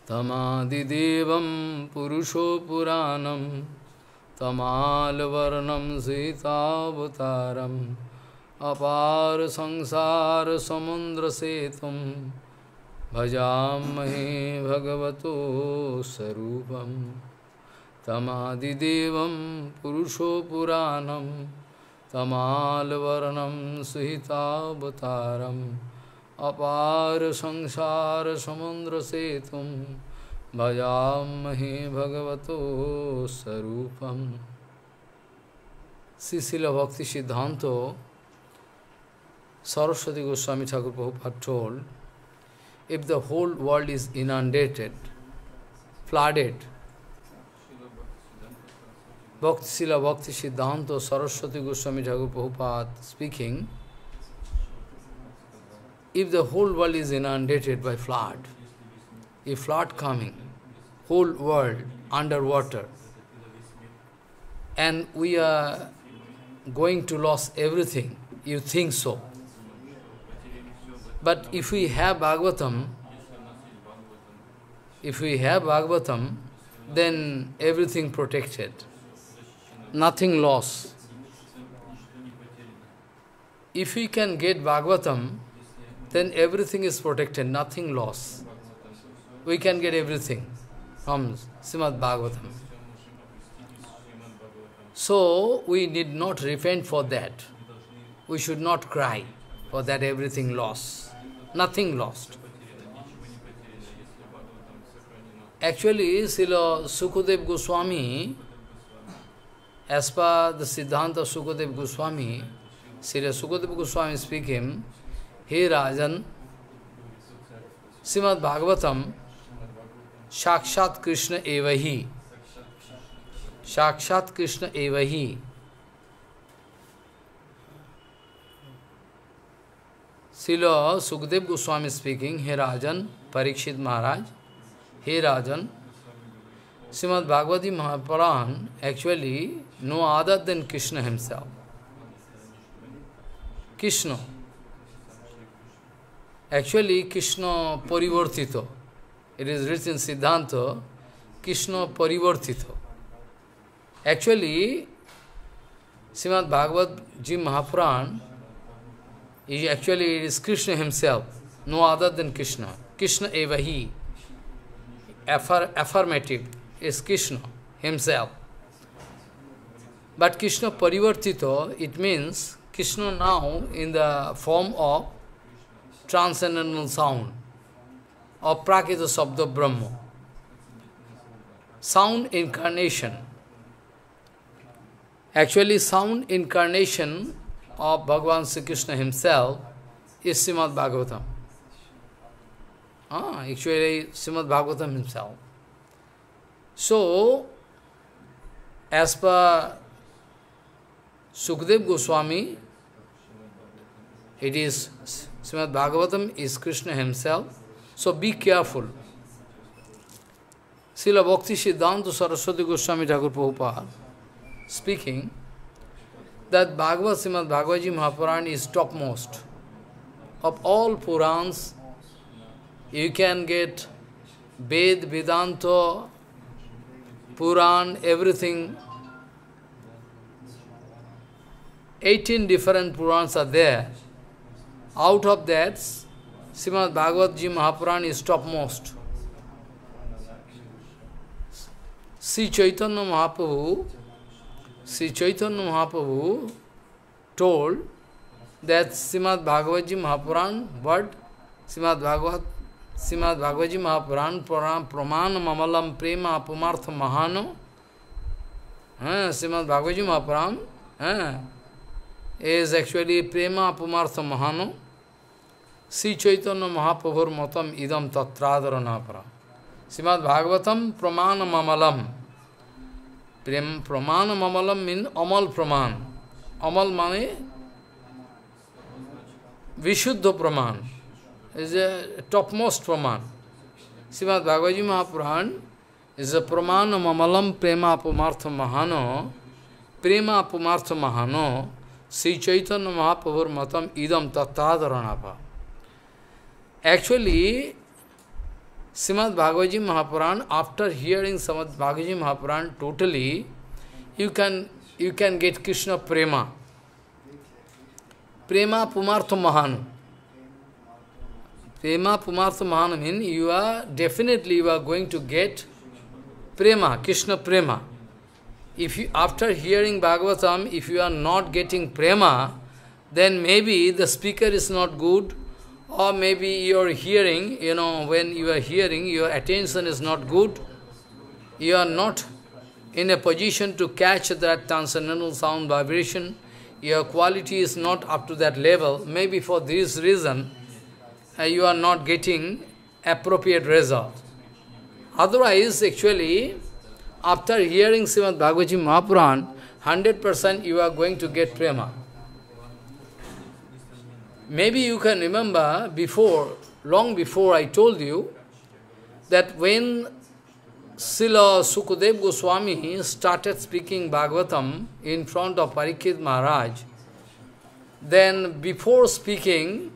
तमादिदेवं पुरुषो पुराणं तमालवर्णं सीतावतारम् अपार संसार समुद्र सेतुं भजामहे भगवतो स्वरूपम् तमादिदेवं पुरुषो पुराणं तमालवर्णं सुहितावतारम् अपार संसार समुद्र सेतुं भजामहे भगवतो स्वरूपम्। Srila Bhakti Siddhanta Saraswati Goswami Thakur Prabhupada told, if the whole world is inundated, flooded, Srila Bhakti Siddhanta Saraswati Goswami Thakur Prabhupada speaking, if the whole world is inundated by flood, a flood coming, whole world underwater, and we are going to lose everything, you think so. But if we have Bhagavatam, then everything protected, nothing lost. If we can get Bhagavatam, then everything is protected, nothing lost. We can get everything from Srimad Bhagavatam. So, we need not repent for that. We should not cry for that everything lost. Nothing lost. Actually, Srila Sukadeva Goswami, as per the Siddhanta Sukadeva Goswami, Srila Sukadeva Goswami speaking, Hey Rajan, Srimad Bhagavatam, Sakshat Krishna Evahi. Sakshat Krishna Evahi. Srila Sukadeva Goswami speaking, Hey Rajan, Parikshit Maharaj, Hey Rajan, Srimad Bhagavati Mahapuran actually no other than Krishna himself. Krishna. Actually, Krishna Parivartito. It is written in Siddhanta, Krishna Parivartito. Actually, Srimad Bhagavad Ji Mahapuran it is Krishna himself, no other than Krishna. Krishna Evahi. Affirmative is Krishna himself. But Krishna Parivartito, it means Krishna now in the form of transcendental sound, of Prakita Sabda Brahma. Sound incarnation. Actually, sound incarnation of Bhagavan Sri Krishna himself is Srimad Bhagavatam. Actually, Srimad Bhagavatam himself. So, as per Sukadeva Goswami, it is Srimad Bhagavatam is Krishna himself. So be careful. Srila Bhakti Siddhanta Saraswati Goswami Thakur Prabhupada speaking that Srimad Bhagavad Ji Mahapuran is topmost. Of all Purans, you can get Ved, Vedanta, Puran, everything. 18 different Purans are there. Out of that, Srimad Bhagavad Ji Mahapuran is topmost. Sri Chaitanya Mahaprabhu told that Srimad Bhagavad Ji Mahapuran, what? Srimad Bhagavad Ji Mahapuran, Pramana Mamalam Prema Apumartha Mahano. Srimad Bhagavad Ji Mahapuran is actually Prema Apumartha Mahano. Sri Chaitanya Mahaprabhur Matam Idam Tatradarana. Srimad Bhagavatam Pramana Mamalam. Pramana Mamalam means Amal Praman. Amal mane Vishuddha Praman. Is a topmost Praman. Srimad Bhagavad Ji Mahapuran is a Pramana Mamalam Prema Apumartha Mahano. Prema Apumartha Mahano. Sri Chaitanya Mahaprabhur Matam Idam Tattadarana. Actually, Srimad Bhagavad Gita Mahapuran, after hearing Srimad Bhagavad Gita Mahapuran totally, you can get Krishna Prema. Prema Pumartha Mahanu. Prema Pumartha Mahanu means you are going to get Prema, Krishna Prema. If you, after hearing Bhagavatam, if you are not getting Prema, then maybe the speaker is not good, or maybe your hearing, when you are hearing, your attention is not good, you are not in a position to catch that transcendental sound vibration, your quality is not up to that level, maybe for this reason, you are not getting appropriate result. Otherwise, actually, after hearing Srimad Bhagavad Gita Mahapuran, 100% you are going to get Prema. Maybe you can remember long before I told you that when Srila Sukadeva Goswami started speaking Bhagavatam in front of Parikshit Maharaj, then before speaking,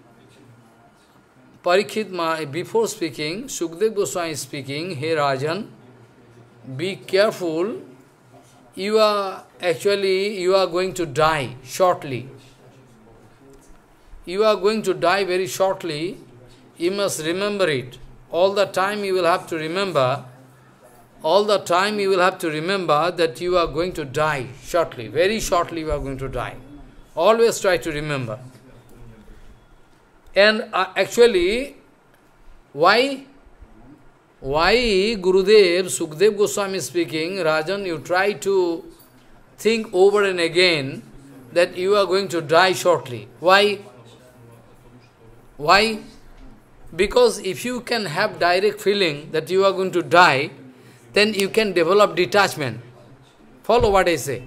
Sukadeva Goswami speaking, "Hey Rajan, be careful, you are going to die shortly. You are going to die very shortly, you must remember it. All the time you will have to remember that you are going to die shortly, very shortly you are going to die. Always try to remember." And actually, why Gurudev, Sukadeva Goswami speaking, "Rajan, you try to think over and again that you are going to die shortly." Why? Why? Because if you can have direct feeling that you are going to die, then you can develop detachment. Follow what I say.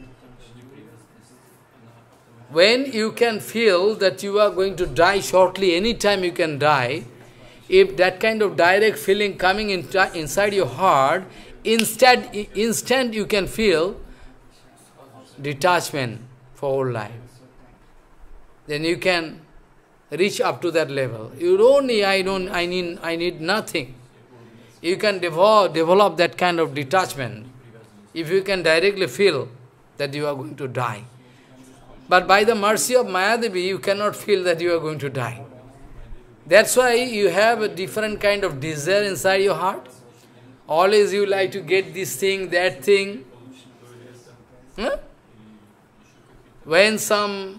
When you can feel that you are going to die shortly, anytime you can die, if that kind of direct feeling coming inside your heart, instant you can feel detachment for whole life. Then you can reach up to that level. You don't need, I need nothing. You can develop that kind of detachment if you can directly feel that you are going to die. But by the mercy of Mayadevi, you cannot feel that you are going to die. That's why you have a different kind of desire inside your heart. Always you like to get this thing, that thing. Huh? When some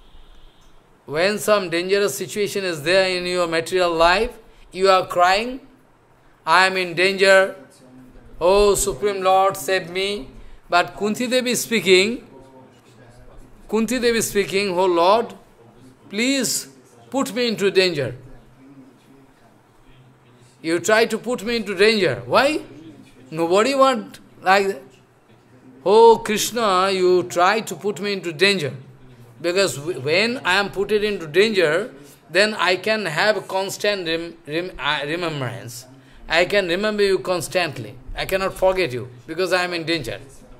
dangerous situation is there in your material life, you are crying, "I am in danger, oh Supreme Lord, save me." But Kunti Devi speaking, "Oh Lord, please put me into danger." You try to put me into danger. Why? Nobody want like that. "Oh Krishna, you try to put me into danger." Because when I am put into danger, then I can have constant remembrance. I can remember you constantly. I cannot forget you, because I am in danger.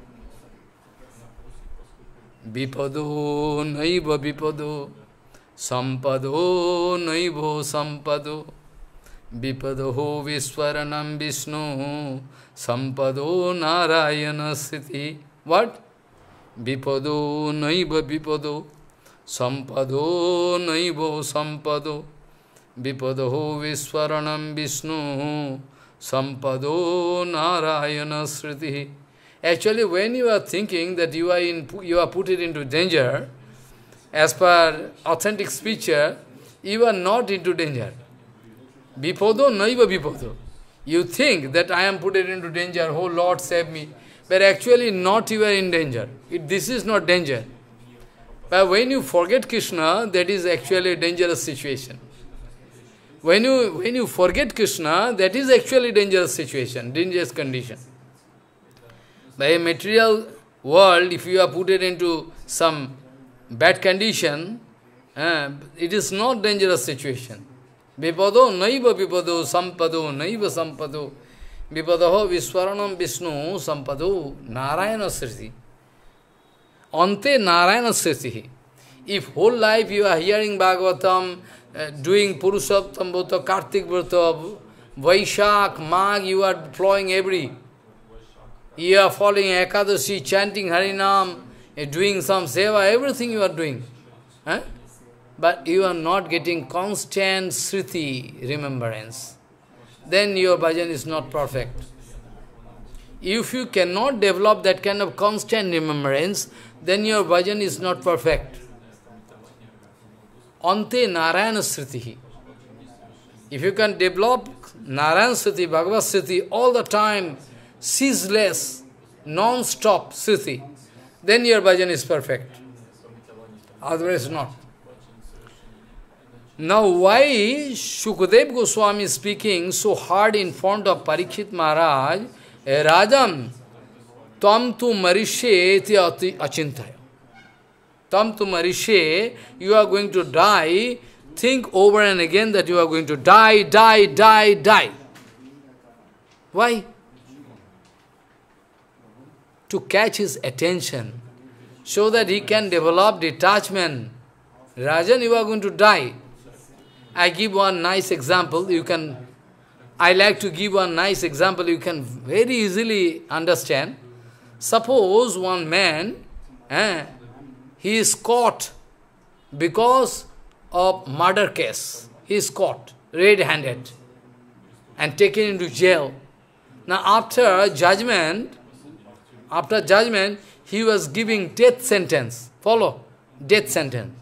Vipado naiva vipado, sampado naivo sampado, vipado viswaranam Vishnu, sampado narayana sthiti. What? Vipado naiva vipado, sampado naivo sampado, vipado viswaranam Vishnu, sampado narayana sriti. Actually, when you are thinking that you are put into danger, as per authentic speaker, you are not into danger. Vipado naiva vipado. You think that I am put into danger, "Oh Lord, save me." But actually not you are in danger. This is not danger. But when you forget Krishna, that is actually a dangerous situation. When you forget Krishna, that is actually a dangerous situation, dangerous condition. By a material world, if you are put into some bad condition, it is not dangerous situation. Vipado naiva vipado, sampado naiva sampado, vipadaho viswaranam Vishnu, sampado narayana sriti. Ante narayana sriti. If whole life you are hearing Bhagavatam, doing Purushottam Vrata, Kartik Vrata, Vaishak, Magh, you are flowing every. You are following Ekadashi, chanting Harinam, doing some seva, everything you are doing. Huh? But you are not getting constant Sriti remembrance. Then your bhajan is not perfect. If you cannot develop that kind of constant remembrance, then your bhajan is not perfect. Ante Narayana Sriti. If you can develop Narayana Sriti, Bhagavad Sriti all the time, ceaseless, non-stop Sriti, then your bhajan is perfect. Otherwise not. Now why Shukadev Goswami is speaking so hard in front of Parikshit Maharaj, Rajan, Tam tu marishe iti achintaya. Tam tu marishe, you are going to die, think over and again that you are going to die, die, die, die. Why? To catch his attention, so that he can develop detachment. Rajan, you are going to die. I give one nice example, I like to give one nice example you can very easily understand. Suppose one man, he is caught because of murder case. He is caught, red-handed, and taken into jail. Now after judgment, he was giving death sentence. Follow? Death sentence.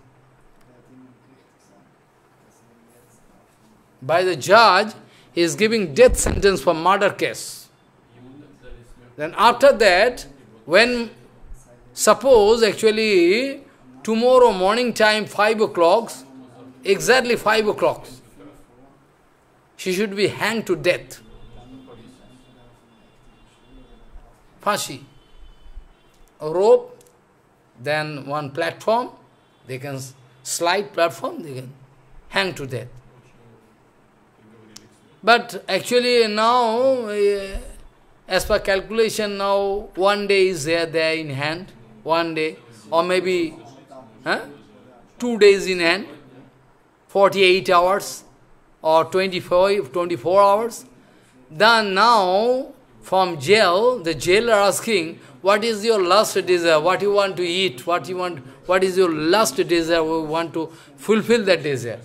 By the judge, he is giving death sentence for murder case. Then after that, when, suppose actually, tomorrow morning time, 5 o'clock, exactly 5 o'clock, she should be hanged to death. Fashi. A rope, then one platform, they can slide platform, they can hang to death. But actually now, as per calculation now, 1 day is there in hand, 1 day, or maybe 2 days in hand, 48 hours, or 24 hours. Then now, from jail, the jailer asking, what is your last desire, what you want to eat, what is your last desire, we want to fulfill that desire.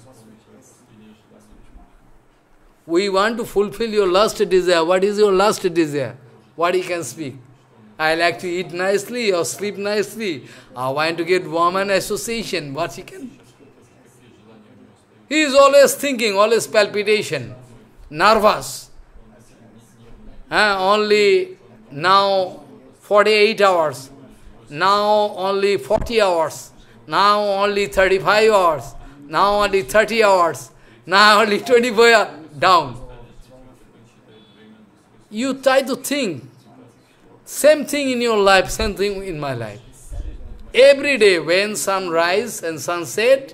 We want to fulfill your last desire. What is your last desire? What he can speak? I like to eat nicely or sleep nicely. I want to get woman association. What he can? He is always thinking, always palpitation, nervous. Only now 48 hours. Now only 40 hours. Now only 35 hours. Now only 30 hours. Now only 24 hours. Down. You try to think, same thing in your life, same thing in my life. Every day when sunrise and sunset,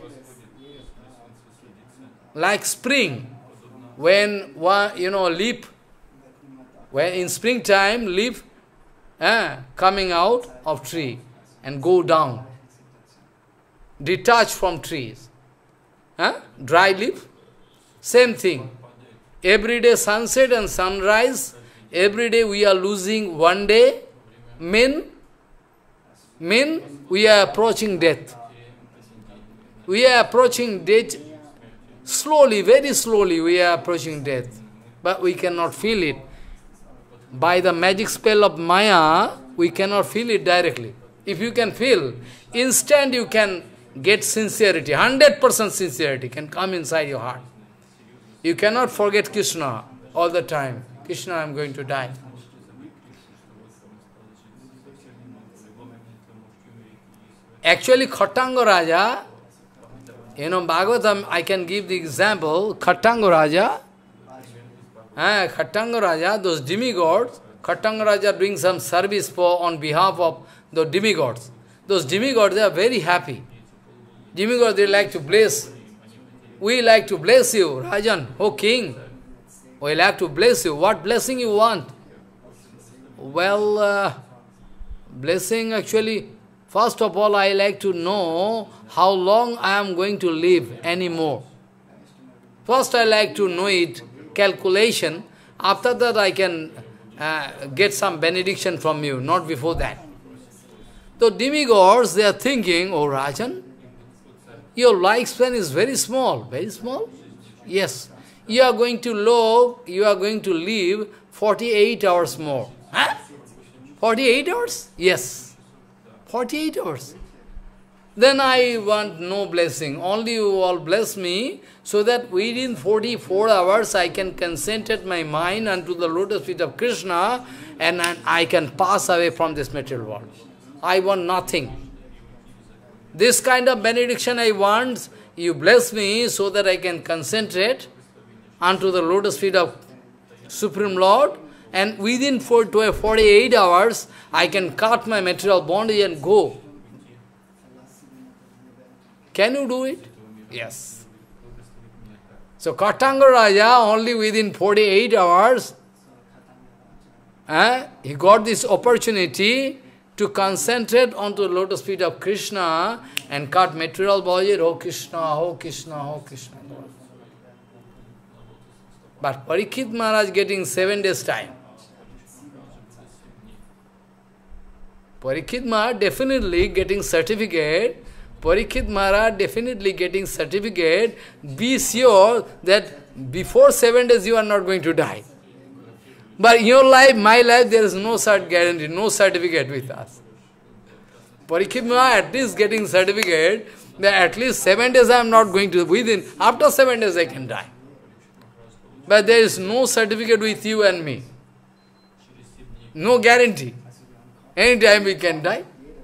like spring, when leaf, when in springtime leaf coming out of tree and go down, detached from trees, dry leaf, same thing. Every day sunset and sunrise, every day we are losing 1 day, mean we are approaching death. We are approaching death slowly, very slowly we are approaching death. But we cannot feel it. By the magic spell of Maya, we cannot feel it directly. If you can feel, instant you can get sincerity, 100% sincerity can come inside your heart. You cannot forget Krishna all the time. Krishna, I am going to die. Actually, Khattanga Raja, Bhagavatam, I can give the example, Khattanga Raja, those demigods, Khattanga Raja doing some service on behalf of the demigods. Those demigods, they are very happy. Demigods, they like to bless. We like to bless you, Rajan, oh king. We like to bless you. What blessing you want? Well, blessing actually, first of all, I like to know how long I am going to live anymore. First, I like to know it, calculation. After that I can get some benediction from you, not before that. So demigods, they are thinking, oh Rajan, your lifespan is very small. Very small? Yes. You are going to live 48 hours more. Huh? 48 hours? Yes. 48 hours. Then I want no blessing. Only you all bless me, so that within 44 hours I can concentrate my mind unto the lotus feet of Krishna, and I can pass away from this material world. I want nothing. This kind of benediction I want. You bless me so that I can concentrate unto the lotus feet of Supreme Lord, and within 48 hours I can cut my material bondage and go. Can you do it? Yes. So Katanga Raja, only within 48 hours, he got this opportunity to concentrate onto the lotus feet of Krishna and cut material bondage. Oh Krishna, oh Krishna, oh Krishna. But Parikshit Maharaj getting 7 days time. Parikshit Maharaj definitely getting certificate. Parikshit Maharaj definitely getting certificate. Be sure that before 7 days you are not going to die. But in your life, my life, there is no cert guarantee, no certificate with us. Parikshit Maharaj at least getting certificate that at least 7 days I am not going to, after 7 days I can die. But there is no certificate with you and me. No guarantee. Anytime we can die.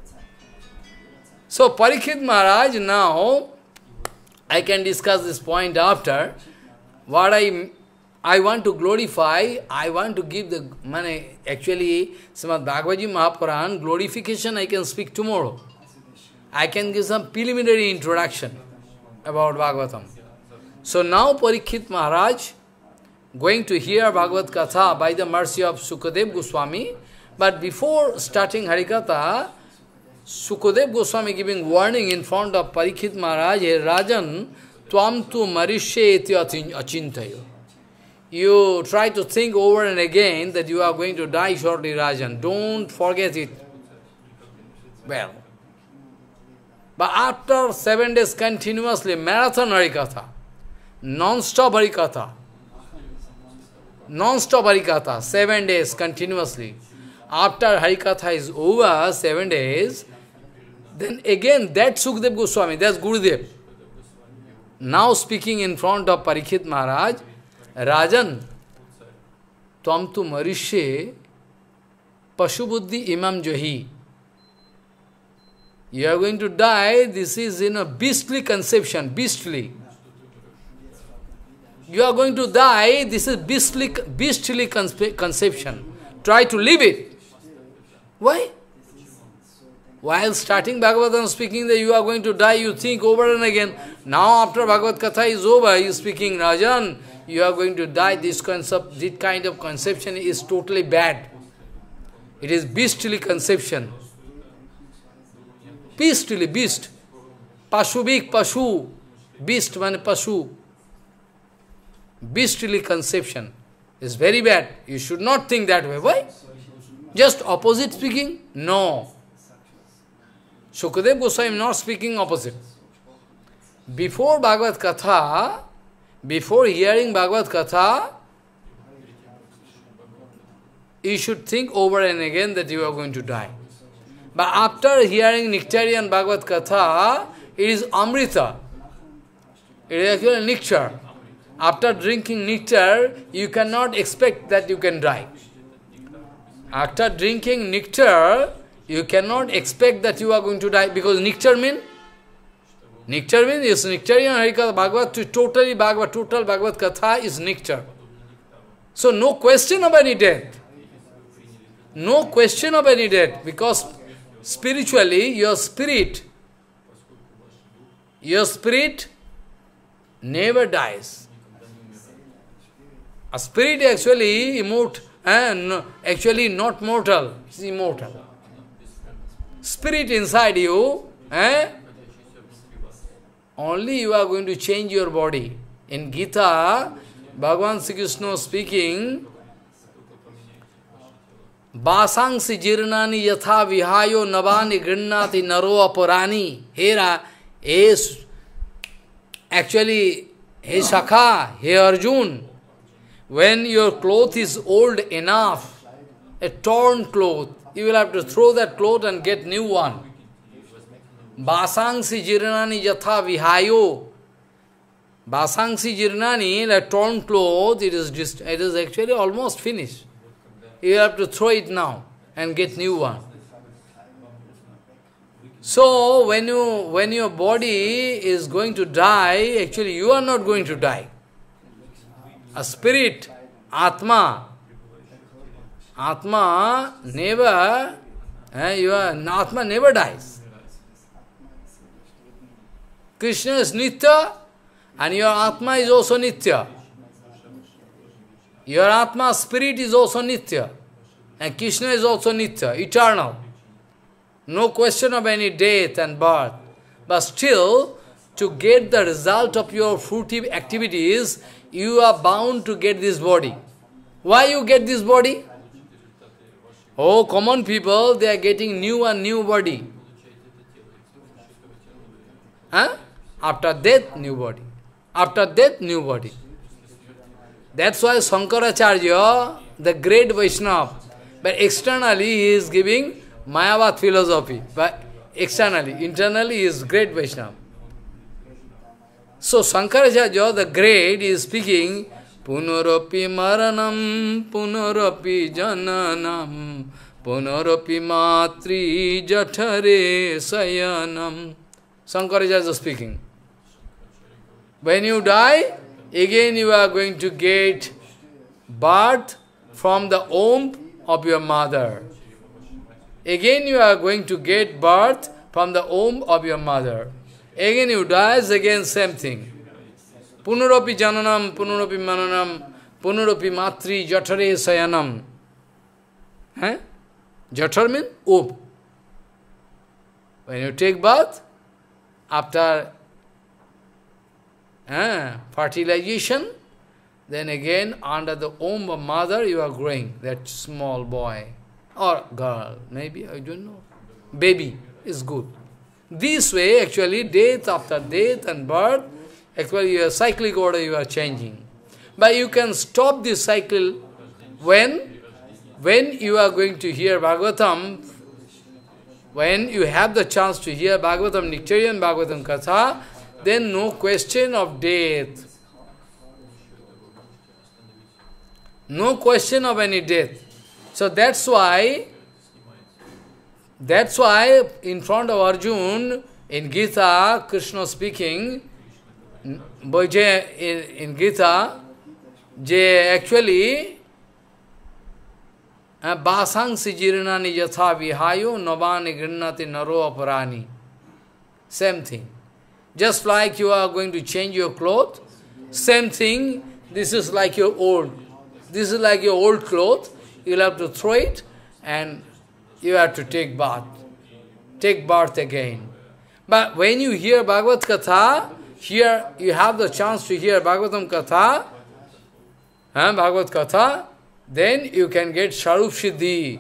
So Parikshit Maharaj, now, I can discuss this point after. What I want to glorify, I want to give the money. Actually, Srimad Bhagavad Gita Mahapuran, glorification I can speak tomorrow. I can give some preliminary introduction about Bhagavatam. So now Parikshit Maharaj going to hear Bhagavad Katha by the mercy of Sukadev Goswami. But before starting Harikatha, Sukadev Goswami giving warning in front of Parikshit Maharaj, Hey Rajan, Tvam tu marishye iti achintayo. You try to think over and again that you are going to die shortly, Rajan. Don't forget it. Well, but after 7 days continuously, marathon Harikatha, non-stop Harikatha, 7 days continuously. After Harikatha is over, 7 days, then again that Sukadev Goswami, that's Gurudev, now speaking in front of Parikshit Maharaj, Rajan, Tvam tu marishye pashubuddhi imam johi. You are going to die, this is in a beastly conception, beastly. You are going to die, this is beastly conception. Try to live it. Why? While starting Bhagavatam speaking that you are going to die, you think over and again. Now after Bhagavad Katha is over, you speaking, Rajan, you are going to die. This kind of conception is totally bad. It is beastly conception. Beastly, beast. Pashubik, pashu. Beast, man, pashu. Beastly conception is very bad. You should not think that way. Why? Just opposite speaking? No. Sukadev Goswami not speaking opposite. Before Bhagavad Katha, before hearing Bhagavad Katha, you should think over and again that you are going to die. But after hearing nectarian Bhagavad Katha, it is Amrita. It is actually nectar. After drinking nectar, you cannot expect that you can die. After drinking nectar, you cannot expect that you are going to die, because nectar means yes, nectarian Harikatha Bhagavad, total Bhagavad Katha is nectar. So no question of any death. No question of any death, because spiritually your spirit never dies. A spirit actually actually not mortal, it's immortal. Spirit inside you, only you are going to change your body. In Gita, Bhagavan Sri Krishna speaking, Vasangsi jirnani yatha vihayo navani grinnati naro aparani. Here is actually, hey Sakha, hey Arjun, when your cloth is old enough, a torn cloth, you will have to throw that cloth and get new one. Vasangsi jirnani yatha vihayo. Vasangsi jirnani, the torn cloth, it is actually almost finished. You have to throw it now and get new one. So when your body is going to die, actually you are not going to die. A spirit, Atma never, Atma never dies. Krishna is Nitya and your Atma is also Nitya. Your Atma, spirit is also Nitya. And Krishna is also Nitya, eternal. No question of any death and birth. But still, to get the result of your fruitive activities, you are bound to get this body. Why you get this body? Oh, common people, they are getting new and new body. Huh? After death, new body. After death, new body. That's why Shankaracharya, the great Vaishnava, but externally he is giving Mayavad philosophy, but externally, internally he is great Vaishnava. So Shankaracharya, the great, is speaking, Punarapi maranam, punarapi jananam, punarapi matri jathare sayanam. Shankaracharya is speaking. When you die, again you are going to get birth from the womb of your mother. Again you are going to get birth from the womb of your mother. Again you die, again same thing. Punarapi jananam, punarapi mananam, punarapi matri jathare sayanam. Jathar means womb. When you take birth, after fertilization, then again under the womb of mother you are growing, that small boy or girl, maybe, I don't know. Baby is good. This way actually death after death and birth, actually your cyclic order you are changing. But you can stop this cycle when you are going to hear Bhagavatam, when you have the chance to hear Bhagavatam, Nectarian Bhagavatam Katha, then no question of death. No question of any death. So that's why in front of Arjun, in Gita, Krishna speaking, in Gita, actually, Vasangsi jirnani yatha vihayo navani grinnati naro aparani. Same thing. Just like you are going to change your clothes, same thing, this is like your old. This is like your old clothes, you'll have to throw it and you have to take bath. Take bath again. But when you hear Bhagavad Katha, here you have the chance to hear Bhagavatam Katha, Bhagavad Katha, then you can get Sarup Siddhi.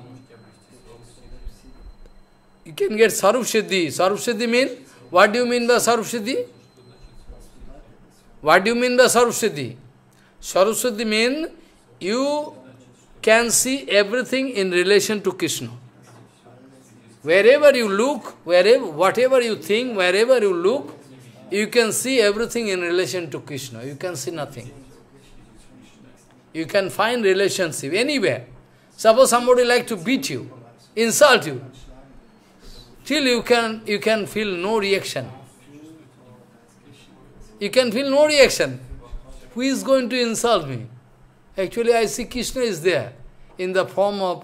You can get Sarup Siddhi. Sarup Siddhi means, what do you mean by Sarup Siddhi? What do you mean by Sarup Siddhi? Sarup Siddhi means you can see everything in relation to Krishna. Wherever you look, whatever you think, wherever you look, you can see everything in relation to Krishna. You can see nothing. You can find relationship anywhere. Suppose somebody like to beat you, insult you, still you can feel no reaction. You can feel no reaction. Who is going to insult me? Actually, I see Krishna is there in the form of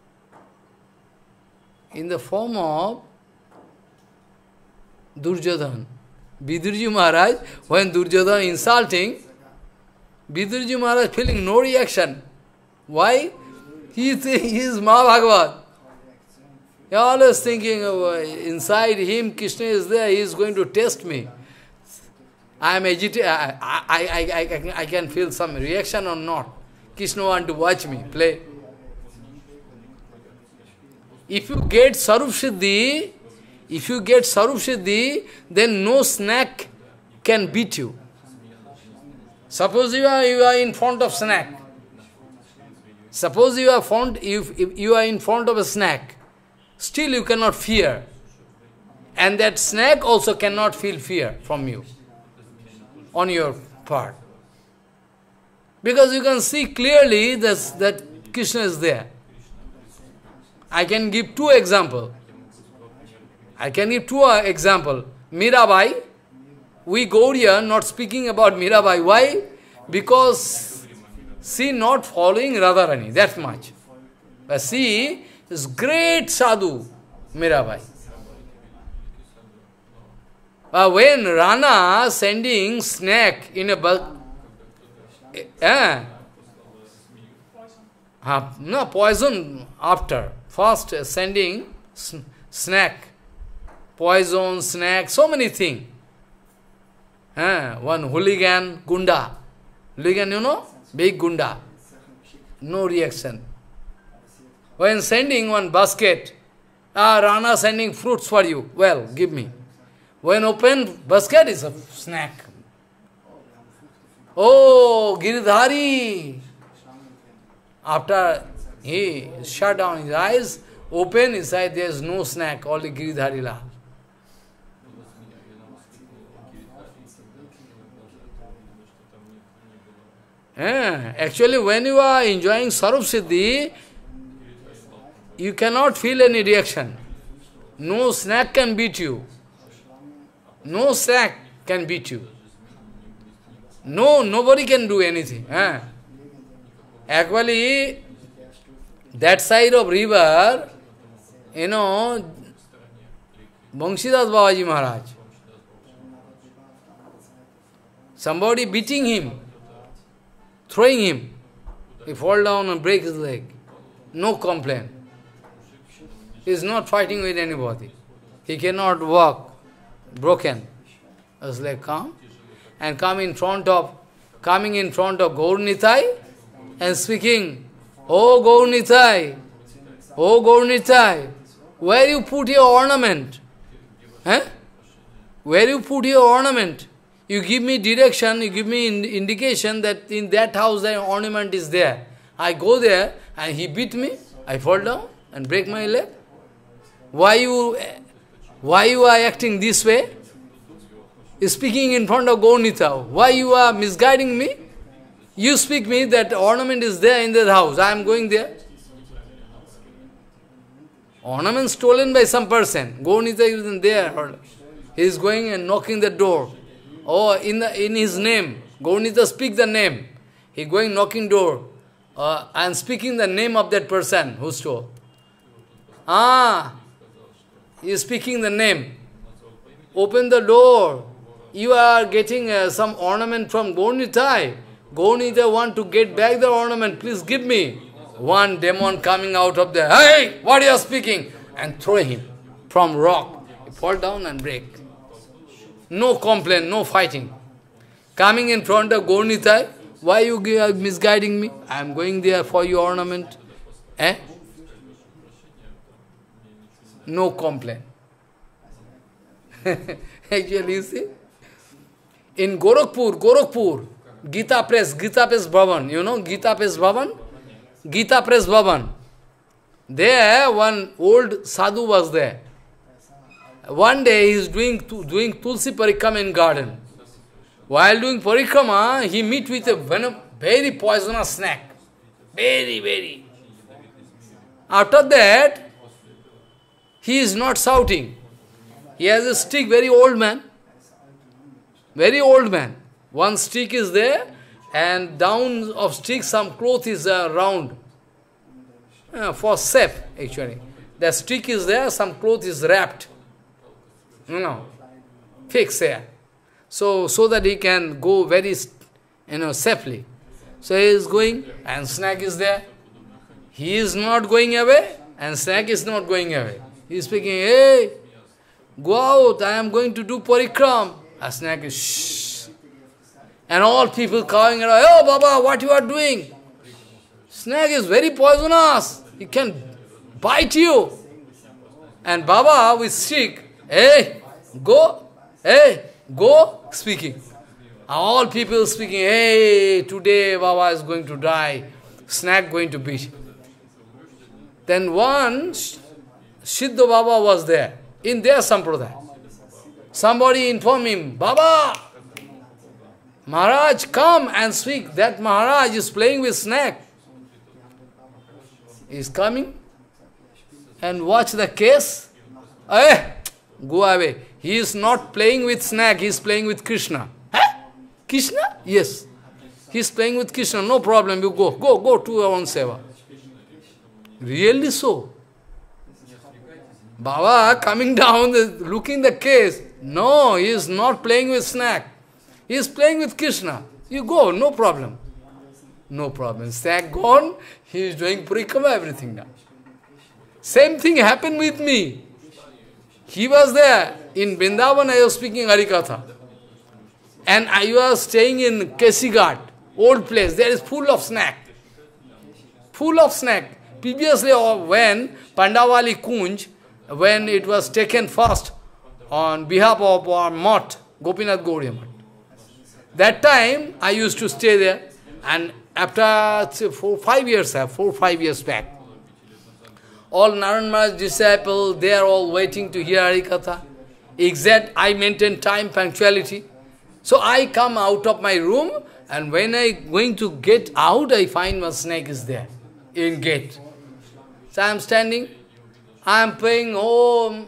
Duryodhana. Vidurji Maharaj, when Duryodhana insulting, Vidurji Maharaj feeling no reaction. Why? He is Mahabhagavat. He always thinking inside him Krishna is there, he is going to test me. I am agitated, I can feel some reaction or not. Krishna want to watch me play. If you get Sarup Siddhi, then no snack can beat you. Suppose you are in front of snack. Suppose you are in front of a snack. Still you cannot fear. And that snack also cannot feel fear from you, on your part. Because you can see clearly that Krishna is there. I can give two examples. Mirabai, we Gauriya not speaking about Mirabai. Why? Because she not following Radharani, that much. But she is great sadhu, Mirabai. But when Rana sending snake in a bulk, no, poison after. First sending snack, poison, snack, so many things. One hooligan, gunda. Hooligan, you know? Big gunda. No reaction. When sending one basket, Rana sending fruits for you. Well, give me. When open basket is a snack. Oh, Giridhari. After he shut down his eyes, open his eyes, there is no snack, only Giridhari Lal. Actually, when you are enjoying Sarup Siddhi, you cannot feel any reaction. No snack can beat you. No snack can beat you. No, nobody can do anything. Actually, that side of river, you know, Banshidas Babaji Maharaj, somebody beating him, throwing him, he fall down and break his leg. No complaint. He is not fighting with anybody. He cannot walk, broken. His leg calm. And coming in front of Gaur Nitai and speaking, Oh Gaur Nitai, where you put your ornament? Where you put your ornament? You give me direction, you give me indication that in that house the ornament is there. I go there and he beat me, I fall down and break my leg. Why you are acting this way? Speaking in front of Gaunita. Why you are misguiding me? You speak me that ornament is there in that house. I am going there. Ornament stolen by some person. Gaunita isn't there. He is going and knocking the door. Oh, in his name. Gaunita speak the name. He going knocking door. And speaking the name of that person who stole. He is speaking the name. Open the door. You are getting some ornament from Gaunitai. Gaunita want to get back the ornament. Please give me. One demon coming out of there. Hey, what are you speaking? And throw him from rock. He fall down and break. No complaint, no fighting. Coming in front of Gaunitai. Why you are misguiding me? I am going there for your ornament. No complaint. Actually, you see? In Gorakhpur, Gita Press Bhavan, you know Gita Press Bhavan? Gita Press Bhavan. There, one old sadhu was there. One day he is doing Tulsi Parikrama in garden. While doing Parikrama, he meet with a very poisonous snake. Very. After that, he is not shouting. He has a stick, very old man. Very old man. One stick is there, and down of stick some cloth is round. For safe, actually. The stick is there, some cloth is wrapped. Fixed there. So that he can go very, safely. So he is going, and snake is there. He is not going away, and snake is not going away. He is speaking, hey, go out, I am going to do parikram. A snake is, shh. And all people calling around, "Oh Baba, what you are doing? Snake is very poisonous. It can bite you." And Baba with stick, hey, go, speaking. All people speaking, hey, today Baba is going to die. Snake going to beat. Then one Siddha Baba was there, in their sampradaya. Somebody informed him, "Baba, Maharaj, come and speak. That Maharaj is playing with snake." He is coming and watch the case. Hey, go away. He is not playing with snake, he is playing with Krishna. Huh? Krishna? Yes. He is playing with Krishna, no problem, you go to your own seva. Really so. Baba coming down, looking the case. No, he is not playing with snake. He is playing with Krishna. You go, no problem. No problem. Snake gone, he is doing parikrama, everything now. Same thing happened with me. He was there. In Vrindavan, I was speaking Harikatha. And I was staying in Kesighat, old place. There is full of snake. Full of snake. Previously, when Pandavali Kunj, when it was taken first on behalf of our Math, Gopinath Gauriya Math. That time, I used to stay there. And after 4 or 5 years back, all Narayan Maharaj's disciples, they are all waiting to hear Harikatha. Exact, I maintain time, punctuality. So I come out of my room, and when I going to get out, I find my snake is there, in gate. So I am standing, I am praying, "Oh,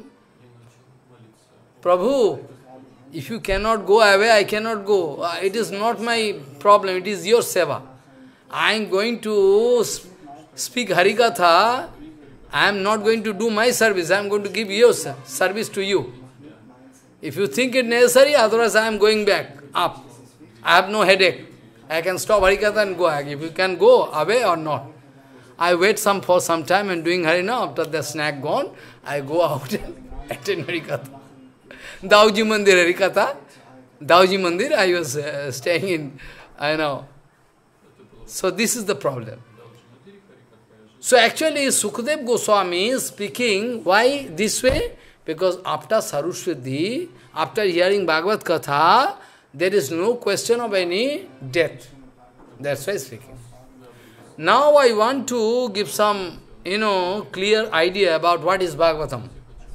Prabhu, if you cannot go away, I cannot go. It is not my problem, it is your seva. I am going to speak Harikatha, I am not going to do my service, I am going to give your service to you. If you think it necessary, otherwise I am going back, up. I have no headache. I can stop Harikatha and go back. If you can go away or not." I wait for some time and doing Harina. After the snack gone, I go out and attend Harikatha. Dauji Mandir Harikatha. Dauji Mandir, I was staying in, I know. So this is the problem. So actually Sukadev Goswami is speaking, why this way? Because after Saraswati, after hearing Bhagavad Katha, there is no question of any death. That's why he is speaking. Now I want to give some, clear idea about what is Bhagavatam.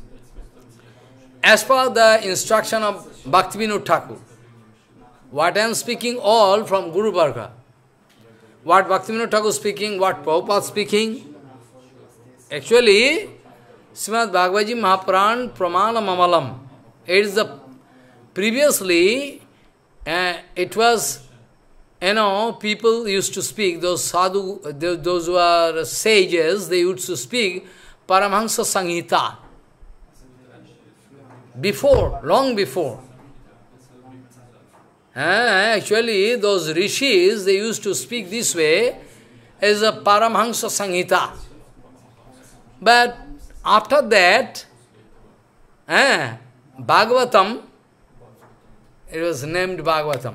As per the instruction of Bhaktivinoda Thakur, what I am speaking all from Guru Varga. What Bhaktivinoda Thakur speaking, what Prabhupada speaking. Actually, Srimad Bhagavad Gita Mahapuran Pramana Mamalam. It is the, previously, it was, people used to speak, those sadhu, those who are sages, they used to speak Paramahansa Sanghita. Before, long before. Actually, those rishis, they used to speak this way as a Paramahansa Sanghita. But after that, Bhagavatam, it was named Bhagavatam.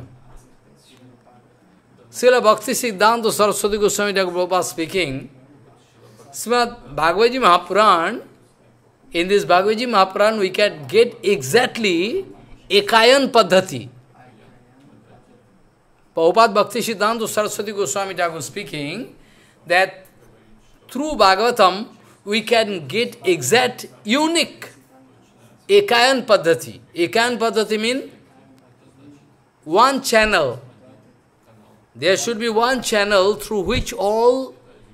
Srila Bhakti Siddhanta Saraswati Goswami Thakur Prabhupada speaking, Srimad Bhagavad Gita Mahapuran, in this Bhagavad Gita Mahapuran we can get exactly Ekayan Paddhati. Prabhupada Bhakti Siddhanta Saraswati Goswami Thakur speaking that through Bhagavatam we can get exact, unique Ekayan Paddhati. Ekayan Paddhati means one channel. There should be one channel through which all,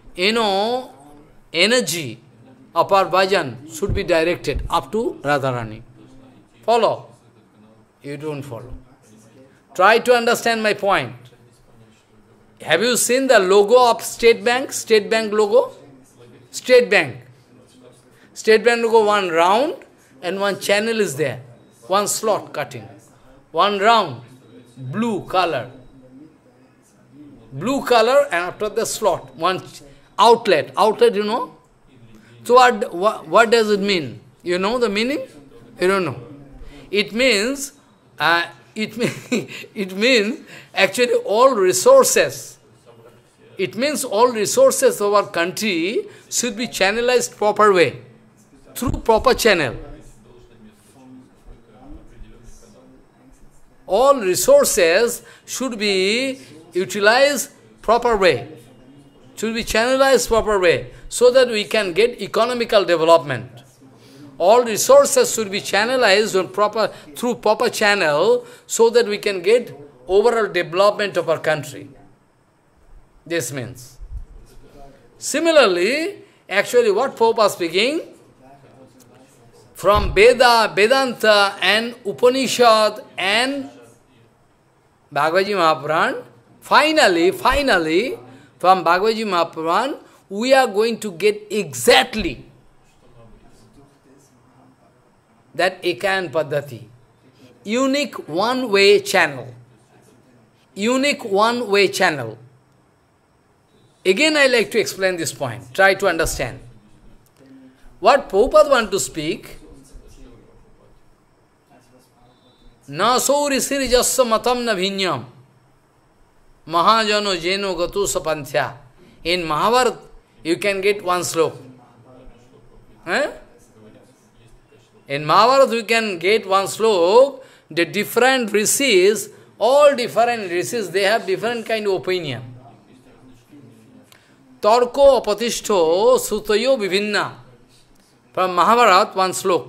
energy of our bhajan should be directed up to Radharani. Follow? You don't follow. Try to understand my point. Have you seen the logo of State Bank? State Bank logo? State Bank. State Bank logo, one round and one channel is there. One slot cutting. One round, blue color. Blue color and after the slot, one outlet. Outlet, you know? So what does it mean? You know the meaning? You don't know. It means it means actually all resources. It means all resources of our country should be channelized proper way, through proper channel. All resources should be utilized proper way, should be channelized proper way, so that we can get economical development. All resources should be channelized through proper channel, so that we can get overall development of our country. This means. Similarly, actually what Prabhupada is speaking, from Veda, Vedanta and Upanishad and Bhagavad Gita Mahapuran, finally, from Bhagavad Gita Mahapuran, we are going to get exactly that Ekayan Paddhati, unique one-way channel. Unique one-way channel. Again, I like to explain this point. Try to understand. What Prabhupada wants to speak, na so rishir jasya matam na bhinyam, mahajano jeno gatu sapanthya. In Mahabharata, you can get one slok. In Mahabharata, you can get one slok. The different rishis, all different rishis, they have different kind of opinion. Tarko apatishto sutayo vivinna. From Mahabharata, one slok.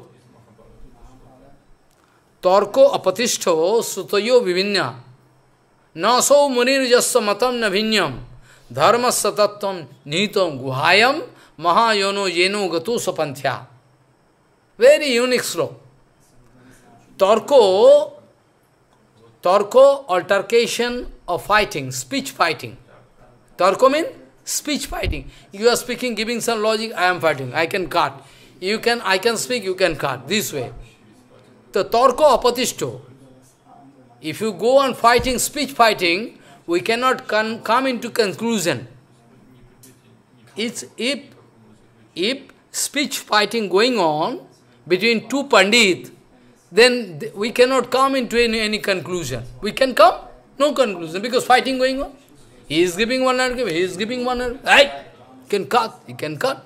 Tarko apatishto sutayo vivinna. Naso munir jasya matam na bhinyam. Dharmasya tattvam nihitam guhayam mahayono yeno gatu sapanthya. Very unique slok. Tarko, altercation of fighting, speech fighting. Tarko means speech fighting. You are speaking, giving some logic, I am fighting, I can cut. I can speak, you can cut, this way. The Tarko apatishto. If you go on fighting, speech fighting, we cannot come into conclusion. If speech fighting going on between two pandit, then we cannot come into any conclusion. We can come? No conclusion, because fighting going on. He is giving one argument, he is giving one argument. Right? You can cut.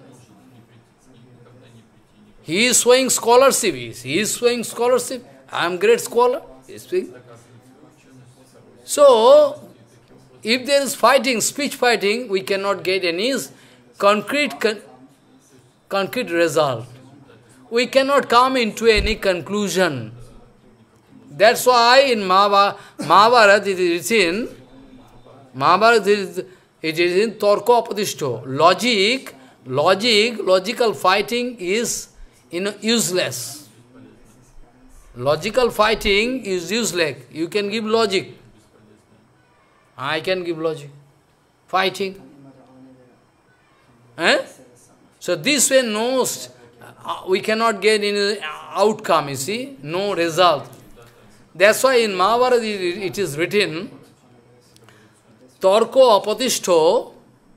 He is showing scholarship, he is showing scholarship. I am great scholar. He is speaking. So, if there is fighting, speech fighting, we cannot get any concrete result. We cannot come into any conclusion. That's why in Mahabharata it is in Tarko apatishto. Logical fighting is useless. Logical fighting is useless. You can give logic. I can give logic. Fighting. So this way we cannot get any outcome, you see, no result. That's why in Mahabharata it is written, Tarko apatishto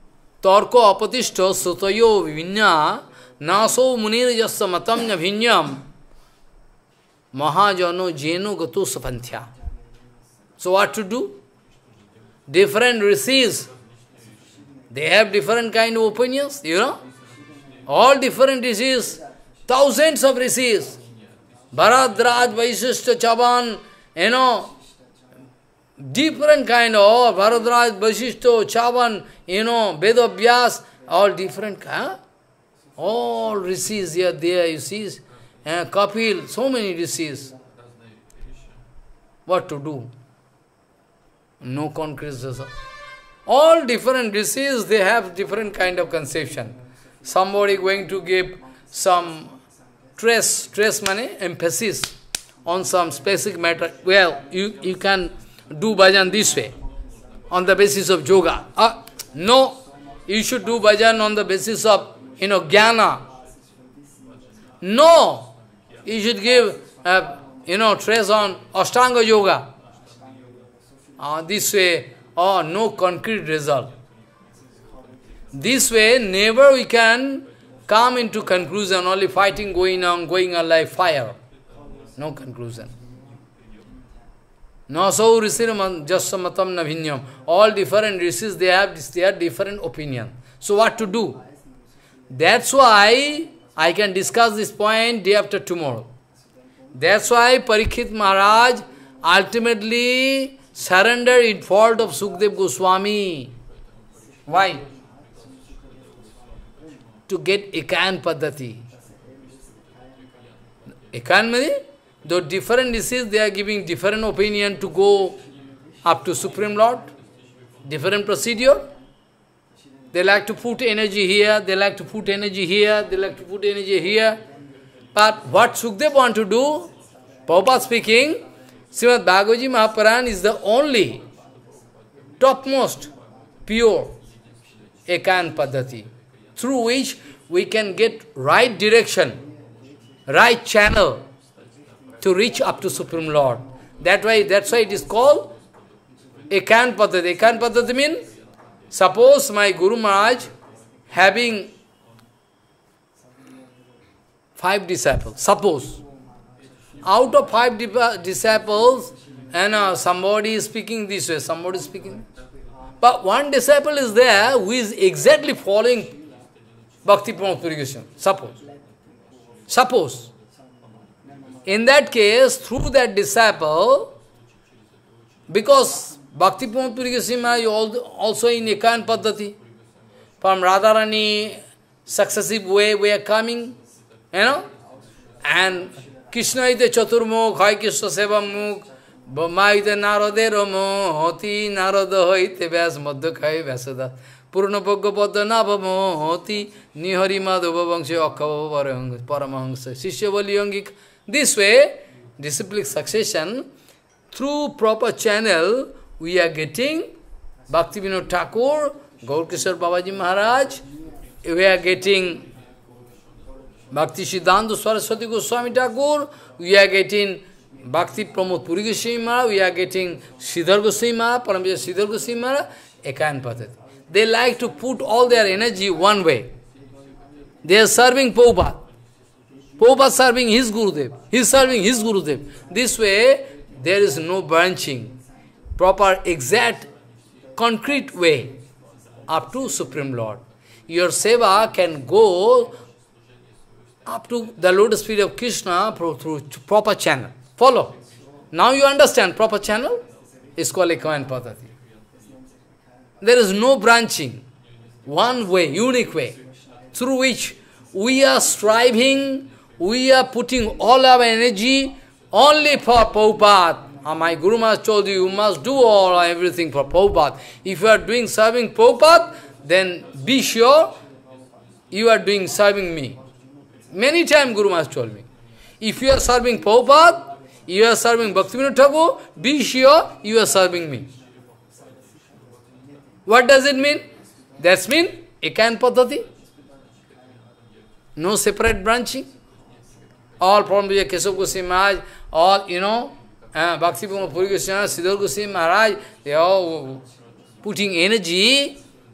sutayo vivinya naso munir jasya matam na bhinyam mahajano jeno gatu sapanthya. So what to do? Different rishis, they have different kind of opinions, you know. All different rishis, thousands of rishis. Bharadraj, Vaishishta, Chavan, you know, different kind of Bharadraj, Vaishishta, Chavan, you know, Vedavyas, all different kind. All rishis here, there, you see, Kapil, so many rishis. What to do? No concrete result. All different rishis, they have different kind of conception. Somebody going to give some stress money, emphasis on some specific matter. Well, you can do bhajan this way, on the basis of yoga. No, you should do bhajan on the basis of, jnana. No, you should give, stress on Ashtanga yoga. This way, no concrete result. This way, never we can come into conclusion, only fighting going on like fire. No conclusion. Nasau Rishir Jasamatam Navinyam. All different rishis, they have their different opinion. So what to do? That's why I can discuss this point day after tomorrow. That's why Parikshit Maharaj ultimately surrendered in fault of Sukdev Goswami. Why? To get Ekayan Paddhati. Ekayan means, though different rishis, they are giving different opinion to go up to Supreme Lord, different procedure. They like to put energy here, they like to put energy here, they like to put energy here. But what Sukdev want to do, Prabhupada speaking, Srimad Bhagavad Gita Mahapuran is the only, topmost, pure Ekayan Paddhati, through which we can get right direction, right channel to reach up to Supreme Lord. That's why it is called Ekayan Paddhati. Ekayan Paddhati means, suppose my Guru Maharaj having 5 disciples, suppose. Out of 5 disciples, and somebody is speaking this way, somebody is speaking. But one disciple is there who is exactly following Bhakti Pramod Puri Goswami. Suppose. In that case, through that disciple, because Bhakti Pramod Puri Goswami is also in Ekayan Paddhati, from Radharani, successive way we are coming, and Krishna ite Chaturmukh, Hai Krishna Sevamukh, Brahma ite Naradero Mohoti, Narada hoite Vyas Madhyakai Vyasada, Purna Bhagya Padda Nava Mohoti, Nihari Madhava Vangshe Akkava Paramahansa, Shishya Valiyangik. This way, disciplic succession, through proper channel, we are getting Bhakti Vinod Thakur, Gaurkishore Babaji Maharaj, we are getting Bhakti Siddhanta Saraswati Goswami Thakur, we are getting Bhakti Pramod Puri Goswami Maharaj, we are getting Sridhar Goswami Maharaj, Paramvijaya Sridhar Goswami Maharaj, Ekayan Paddhati. They like to put all their energy one way. They are serving Prabhupada. Prabhupada serving his Gurudev. He is serving his Gurudev. This way, there is no branching. Proper, exact, concrete way up to Supreme Lord. Your seva can go up to the lotus feet of Krishna through proper channel. Follow. Now you understand proper channel? It's called Ekayan Paddhati. There is no branching. One way, unique way, through which we are striving, we are putting all our energy only for Prabhupada. My Guru Maharaj told you, you must do everything for Prabhupada. If you are doing serving Prabhupada, then be sure you are doing serving me. Many times Guru Maharaj told me. If you are serving Prabhupada, you are serving Bhaktivinoda Thakur, be sure you are serving me. What does it mean? That means Ekayan Paddhati. No separate branching. All from Keshav Goswami Maharaj, all, Bhakti Pramod Puri Goswami, Sridhar Goswami Maharaj, they are all putting energy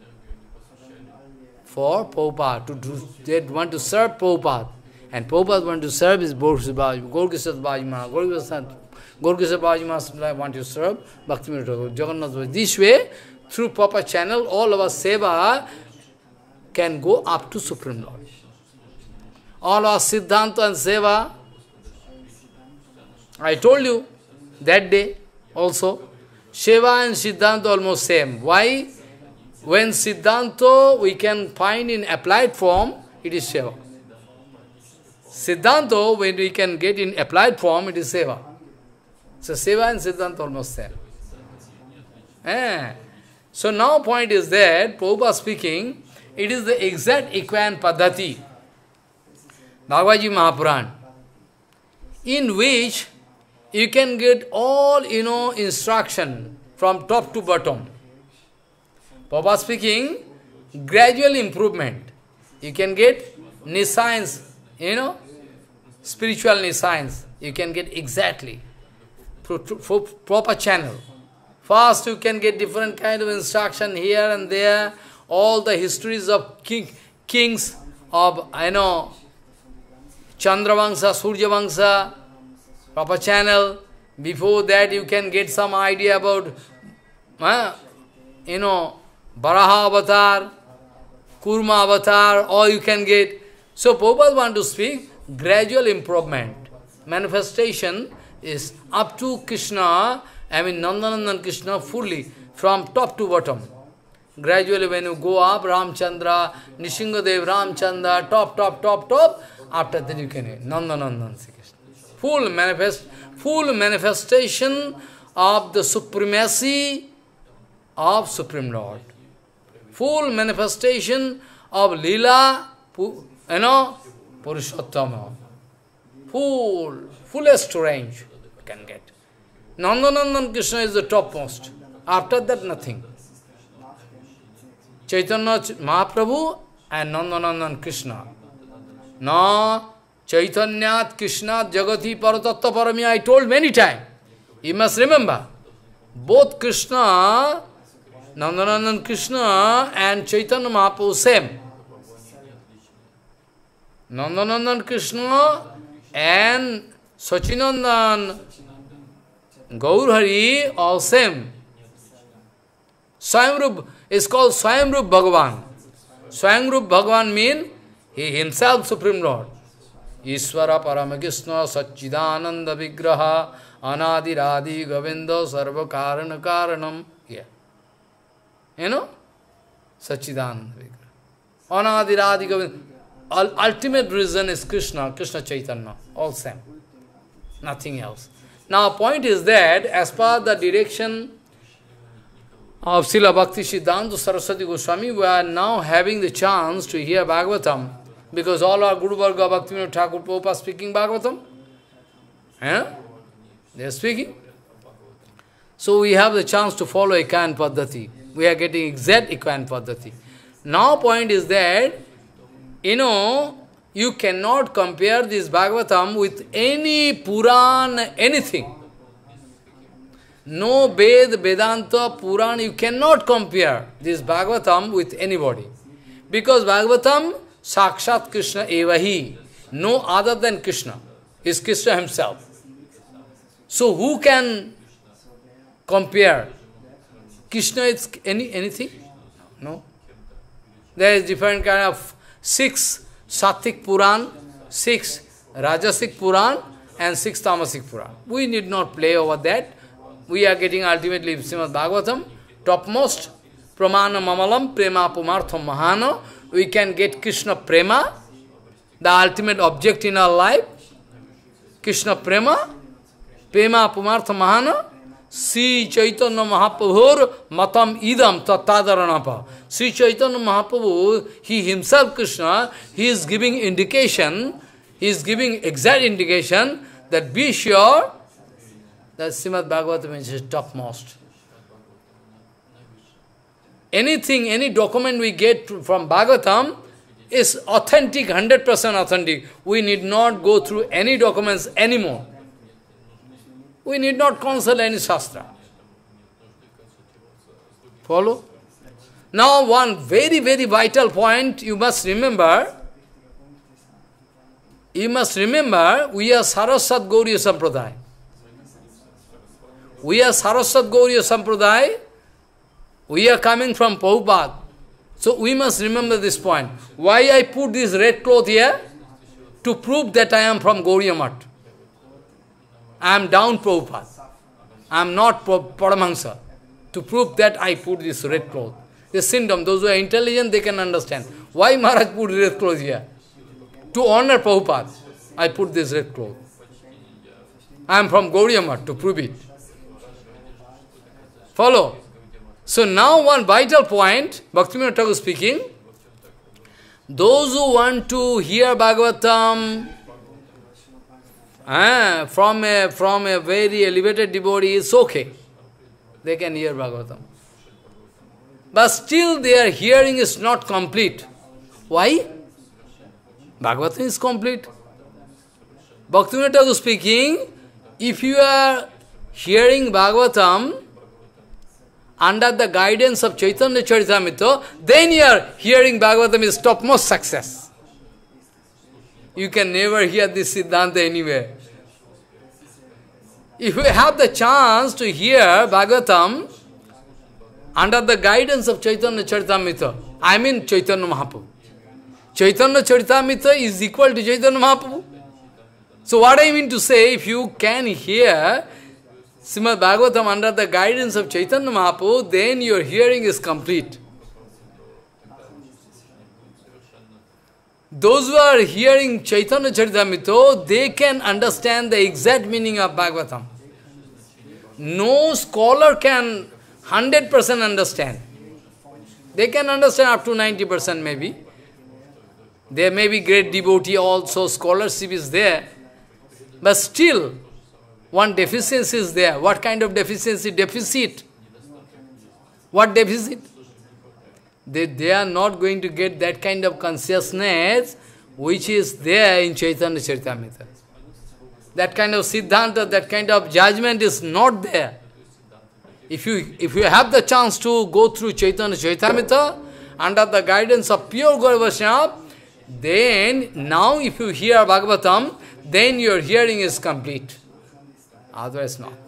for Prabhupada. They want to serve Prabhupada. And Prabhupada want to serve his Gaurkishore Babaji Maharaj. Gaurkishore Babaji Maharaj want to serve Bhaktivinoda Thakur, Jagannath Bhajan. This way, through proper channel, all our seva can go up to Supreme Lord. All our Siddhanta and seva, I told you that day also, Seva and Siddhanta almost same. Why? When Siddhanta we can find in applied form, it is Seva. Siddhanta, when we can get in applied form, it is Seva. So Seva and Siddhanta almost same. So now point is that, Prabhupada speaking, it is the exact Ekayan Paddhati, Bhagavad Gita Mahapuran, in which you can get all, instruction from top to bottom. Prabhupada speaking, gradual improvement. You can get nescience, spiritual nescience. You can get exactly for proper channel. First, you can get different kind of instruction here and there, all the histories of kings of, Chandravamsa, Suryavamsa, proper channel. Before that you can get some idea about, Varaha avatar, Kurma avatar, or you can get. So Prabhupada want to speak gradual improvement. Manifestation is up to Krishna, Nandanandan Krishna fully, from top to bottom. Gradually when you go up, Ramchandra, Nishingadev, Ramchandra, top, after that you can Nandanandan Sri Krishna. Full manifestation of the supremacy of Supreme Lord. Full manifestation of Leela, Purushottama. Fullest range you can get. Nandanandan Krishna is the topmost. After that, nothing. Chaitanya Mahaprabhu and Nandanandan Krishna. Na Chaitanyat Krishna Jagati Paratattva Parami, I told many times. You must remember, both Krishna, Nandanandan Krishna and Chaitanya Mahaprabhu same. Nandanandan Krishna and Sachinandan Gaurhari all same. Swayamrup is called Swayamrup Bhagavan. Swayamrup Bhagavan means he himself Supreme Lord. Ishvara Paramakrishna Satchidananda Vigraha Anadiradi Govinda Sarva Karana Karanam. Yeah. Satchidananda Vigraha. Anadiradi Govinda. Ultimate reason is Krishna, Krishna Chaitanya, all same. Nothing else. Now point is that as per the direction of Srila Bhakti Siddhanta Saraswati Goswami, we are now having the chance to hear Bhagavatam, because all our Guru Varga Bhaktivinoda Thakur Prabhupada speaking Bhagavatam. They are speaking. So we have the chance to follow Ekayan Paddhati. We are getting exact Ekayan Paddhati. Now point is that, you cannot compare this Bhagavatam with any Puran, anything. No Ved, Vedanta, Puran, you cannot compare this Bhagavatam with anybody. Because Bhagavatam, Sakshat Krishna Evahi, no other than Krishna, is Krishna himself. So who can compare? Krishna is anything? No. There is different kind of 6 Sattvic Puran, 6 Rajasic Puran, and 6 Tamasic Puran. We need not play over that. We are getting ultimately Srimad Bhagavatam, topmost, Pramana Mamalam, Prema Pumartham Mahana. We can get Krishna Prema, the ultimate object in our life. Krishna Prema, Prema Pumartham Mahana, Sri Chaitanya Mahaprabhur Matam Idam Tattadaranapa. Sri Chaitanya Mahaprabhu, he himself Krishna, he is giving indication, he is giving exact indication that be sure that Srimad Bhagavatam is topmost. Anything, any document we get from Bhagavatam is authentic, 100% authentic. We need not go through any documents anymore. We need not consult any Shastra. Follow? Now one very, very vital point you must remember. You must remember, we are Saraswat Gauriya Sampradaya. We are Saraswat Gauriya Sampradaya. We are coming from Prabhupada. So we must remember this point. Why I put this red cloth here? To prove that I am from Gauriya Math. I am down Prabhupada. I am not Paramahansa. To prove that I put this red cloth. The symptom, those who are intelligent, they can understand. Why Maharaj put red cloth here? To honor Prabhupada, I put this red cloth. I am from Gauriya Math, to prove it. Follow? So now one vital point, Bhaktivinoda Thakur speaking, those who want to hear Bhagavatam from a very elevated devotee, it's okay. They can hear Bhagavatam. But still their hearing is not complete. Why? Bhagavatam is complete. Bhaktivinoda Thakur speaking, if you are hearing Bhagavatam under the guidance of Chaitanya Charitamrita, then your hearing Bhagavatam is topmost success. You can never hear this Siddhanta anywhere. If you have the chance to hear Bhagavatam under the guidance of Chaitanya Charitamrita, I mean Chaitanya Mahaprabhu. Chaitanya Charitamrita is equal to Chaitanya Mahaprabhu. So what I mean to say, if you can hear Srimad Bhagavatam under the guidance of Chaitanya Mahaprabhu, then your hearing is complete. Those who are hearing Chaitanya Charitamrita, they can understand the exact meaning of Bhagavatam. No scholar can 100% understand. They can understand up to 90% maybe. There may be great devotee also, scholarship is there. But still, one deficiency is there. What kind of deficiency? Deficit. What deficit? They are not going to get that kind of consciousness which is there in Chaitanya Charitamrita. That kind of Siddhanta, that kind of judgment is not there. If you have the chance to go through Chaitanya Charitamrita under the guidance of pure Gaura Vaishnava, then now if you hear Bhagavatam, then your hearing is complete. Otherwise not.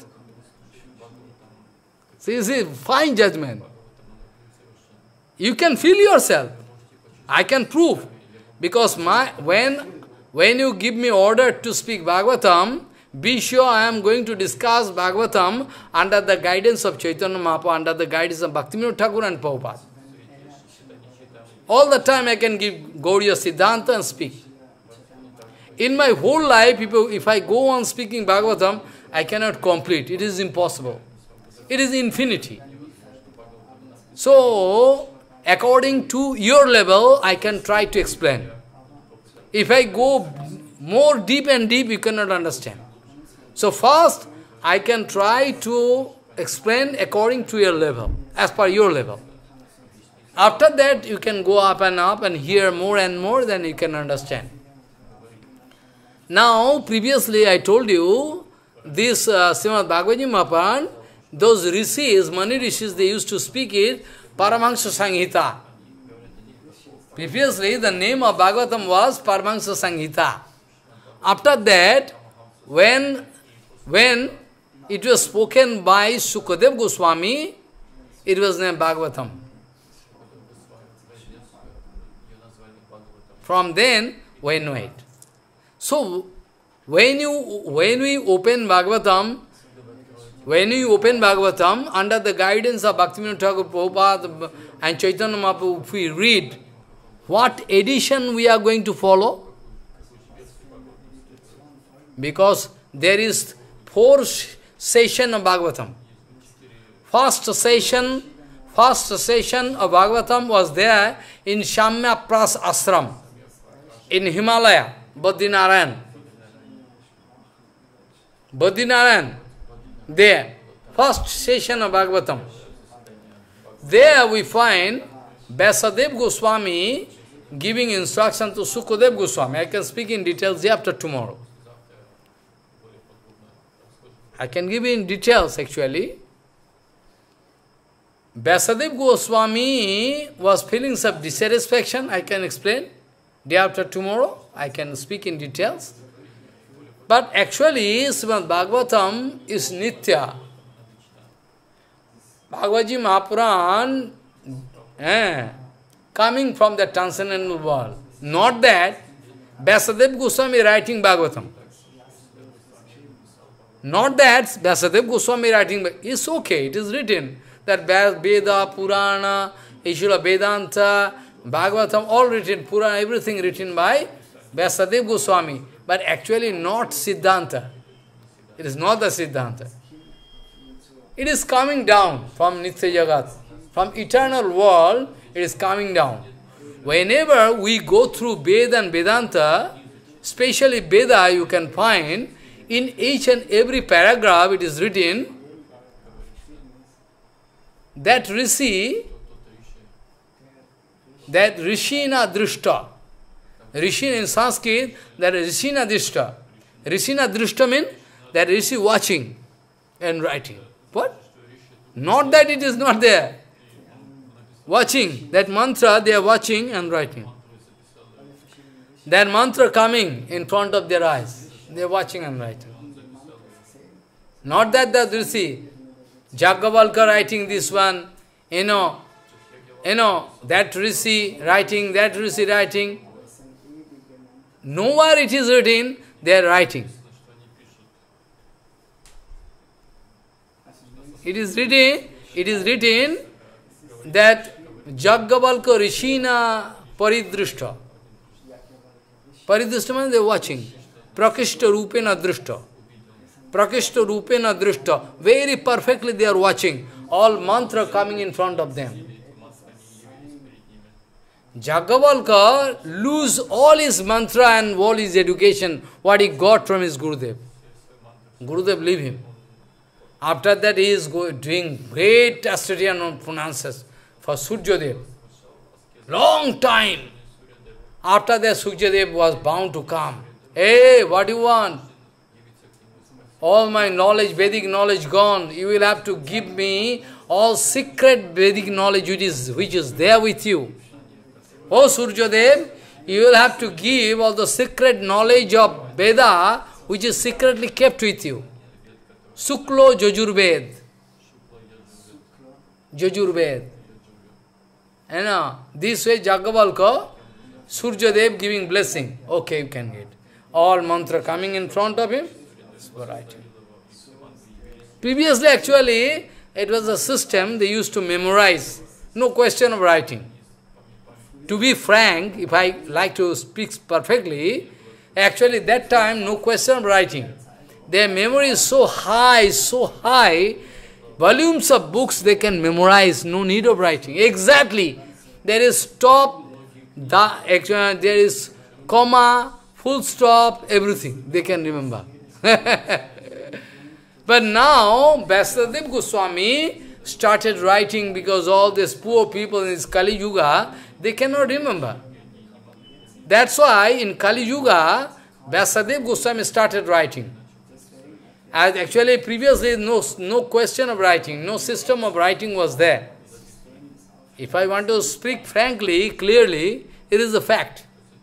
See, fine judgment. You can feel yourself. I can prove. Because when you give me order to speak Bhagavatam, be sure I am going to discuss Bhagavatam under the guidance of Chaitanya Mahaprabhu, under the guidance of Bhaktivinoda Thakur and Prabhupada. All the time I can give Gauriya Siddhanta and speak. In my whole life, if I go on speaking Bhagavatam, I cannot complete. It is impossible. It is infinity. So, according to your level, I can try to explain. If I go more deep and deep, you cannot understand. So first, I can try to explain according to your level, as per your level. After that, you can go up and hear more and more, then you can understand. Now, previously I told you, this Srimad Bhagavad Gita Mahaprabhu, those rishis, Mani rishis, they used to speak it, Paramahansa Sanghita. Previously, the name of Bhagavatam was Paramahansa Sanghita. After that, when it was spoken by Sukadev Goswami, it was named Bhagavatam. From then, we know it. So, when we open Bhagavatam under the guidance of Bhaktivinoda Thakur, Prabhupada and Chaitanya Mahaprabhu, if we read, what edition we are going to follow? Because there is 4 sessions of Bhagavatam. First session of Bhagavatam was there in Shamya Pras Ashram, in Himalaya, Badrinaran. There, first session of Bhagavatam. There we find Vyasadeva Goswami giving instruction to Sukadev Goswami. I can speak in details day after tomorrow. I can give you in details actually. Vyasadeva Goswami was feeling some dissatisfaction. I can explain. Day after tomorrow, I can speak in details. But actually, Srimad Bhagavatam is Nitya. Bhagavad Gita Mahapuran, coming from the transcendental world. Not that Vyasadeva Goswami writing Bhagavatam. Not that Vyasadeva Goswami writing, it's okay, it is written that Veda, Purana, Ishvara Vedanta, Bhagavatam, all written, Purana, everything written by Vyasadeva Goswami, but actually not Siddhanta. It is not the Siddhanta. It is coming down from Nitya Jagat, from eternal world, it is coming down. Whenever we go through Veda and Vedanta, especially Veda, you can find in each and every paragraph it is written that Rishi, that Rishina Drishta. Rishi in Sanskrit, that is Rishina Drishta. Rishina Drishta means that Rishi watching and writing. What? Not that it is not there. Watching, that mantra they are watching and writing. That mantra coming in front of their eyes. They are watching and writing. Not that the Rishi, Jagavalka writing this one, that Rishi writing, that Rishi writing. Nowhere it is written, they are writing. It is written that Jagavalka Rishina Paridrishta. Paridrishta means they are watching. Prakishta Rupena Drishta. Prakishta Rupena Drishta. Very perfectly they are watching. All mantra coming in front of them. Jagavalka lose all his mantra and all his education, what he got from his Gurudev. Gurudev leave him. After that he is doing great austerity and penances for Suryadev. Long time. After that Suryadev was bound to come. Hey, what do you want? All my knowledge, Vedic knowledge gone. You will have to give me all secret Vedic knowledge which is there with you. Oh Suryadev, you will have to give all the secret knowledge of Veda which is secretly kept with you. Suklo Jajurved. Jajurved. This way Jagavalka, Suryadev giving blessing. Okay, you can get. All mantra coming in front of him. Writing. Previously, actually, it was a system they used to memorize. No question of writing. To be frank, if I like to speak perfectly, actually that time no question of writing. Their memory is so high, volumes of books they can memorize, no need of writing. Exactly. There is stop, there is comma, full stop, everything they can remember. But now, Vyasadeva Goswami started writing because all these poor people in this Kali Yuga, they cannot remember. That's why in Kali Yuga, Vyasadeva Goswami started writing. As actually previously no question of writing, no system of writing was there. If I want to speak frankly, clearly, it is a fact.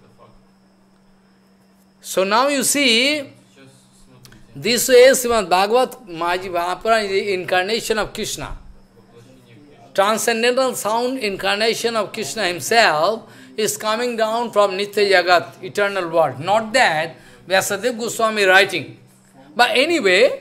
So now you see, this way Srimad Bhagavat Mahaprabhu is the incarnation of Krishna. Transcendental sound incarnation of Krishna himself is coming down from Nitya Jagat, eternal world. Not that Vyasadeva Goswami writing. But anyway,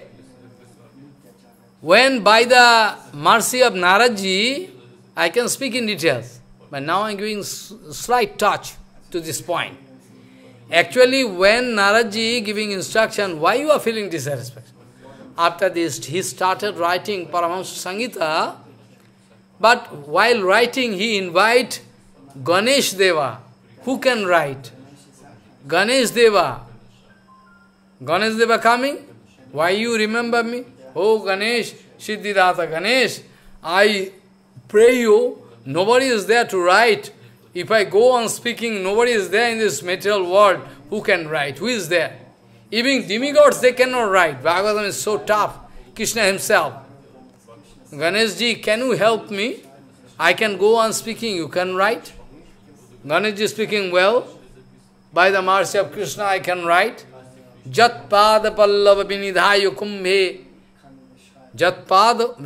when by the mercy of Naradji, I can speak in details. But now I am giving slight touch to this point. Actually, when Naradji giving instruction, why you are feeling dissatisfaction? After this, he started writing Paramahamsa Samhita, but while writing, he invite Ganesh Deva. Who can write? Ganesh Deva. Ganesh Deva coming? Why you remember me? Oh Ganesh, Siddhidata Ganesh, I pray you, nobody is there to write. If I go on speaking, nobody is there in this material world who can write. Who is there? Even demigods, they cannot write. Bhagavatam is so tough. Krishna himself. Ganeshji, can you help me? I can go on speaking, you can write. Ganeshji speaking well. By the mercy of Krishna, I can write. Jat pada pallava vinidhayo kumbhe. Jat pada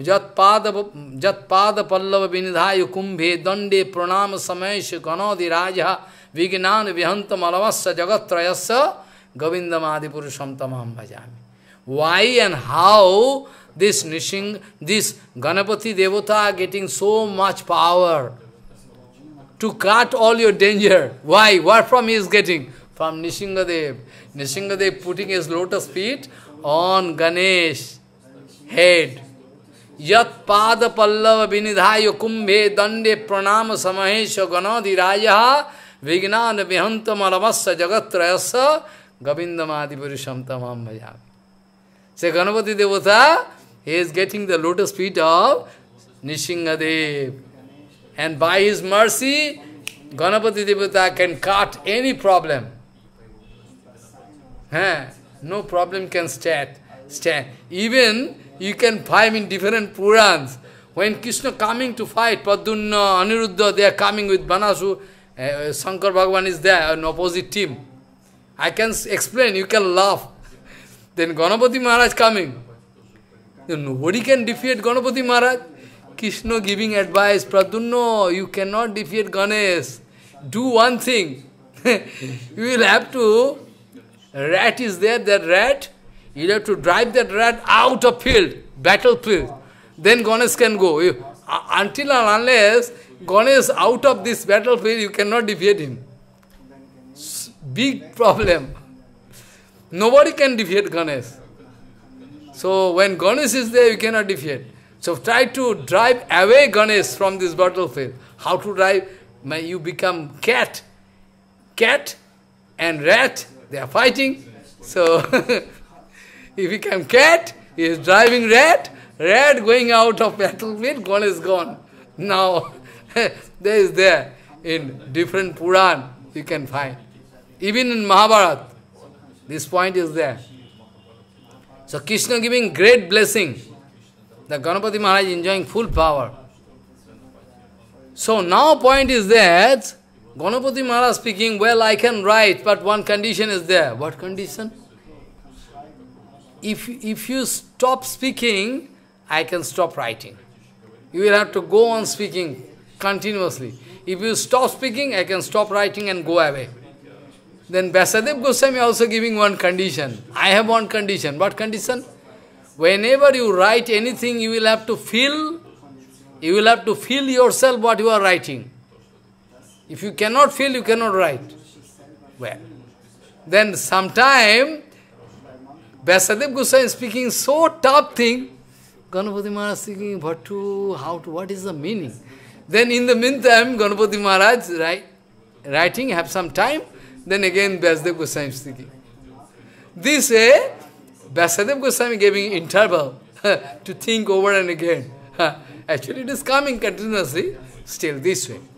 pallava vinidhayo kumbhe. Dande pranam samesh ganadi raja. Vignan vihantam alavasya jagatrayasya. Govindam adi purusham tamam bhajami. Why and how this Ganapati Devata are getting so much power to cut all your danger? Why? What from he is getting? From Nishingadev. Nishingadev putting his lotus feet on Ganesh head. Yat pada pallava vinidhayo kumbhe dande pranama samahesha ganadi raja vignana vihantam alavasya jagatrayasya govindamadi purusham tamam bhajami. Say Ganapati Devata, he is getting the lotus feet of Nishingadev. And by his mercy, Ganapati Devata can cut any problem. No problem can stand. Even you can find in different Purans. When Krishna coming to fight, Padunna, Aniruddha, they are coming with Banasu. Shankar Bhagavan is there, an opposite team. I can explain, you can laugh. Then Ganapati Maharaj coming. then nobody can defeat Ganapati Maharaj. Krishna giving advice, Pradyumna, you cannot defeat Ganesh. Do one thing. You will have to, rat is there, that rat, you have to drive that rat out of field, battlefield. Then Ganesh can go. Until and unless Ganesh out of this battlefield, you cannot defeat him. Big problem. Nobody can defeat Ganesh. So when Ganesh is there, you cannot defeat. So try to drive away Ganesh from this battlefield. How to drive? You become cat. Cat and rat, they are fighting. So he become cat, he is driving rat, rat going out of battlefield, Ganesh is gone. Now, there is there in different Puran you can find. Even in Mahabharata, this point is there. So Krishna giving great blessing. The Ganapati Maharaj enjoying full power. So now point is that Ganapati Maharaj speaking, well, I can write, but one condition is there. What condition? If you stop speaking, I can stop writing. You will have to go on speaking continuously. If you stop speaking, I can stop writing and go away. Then Vyasadeva Goswami also giving one condition. I have one condition. What condition? Whenever you write anything, you will have to feel yourself what you are writing. If you cannot feel, you cannot write. Well, then sometime, Vyasadeva Goswami is speaking so tough thing, Ganapati Maharaj thinking, what is the meaning? Then in the meantime, Ganapati Maharaj writing, have some time, then again Vyasadeva Goswami speaking. This way, Vyasadeva Goswami giving interval to think over and again. Actually it is coming continuously, still this way.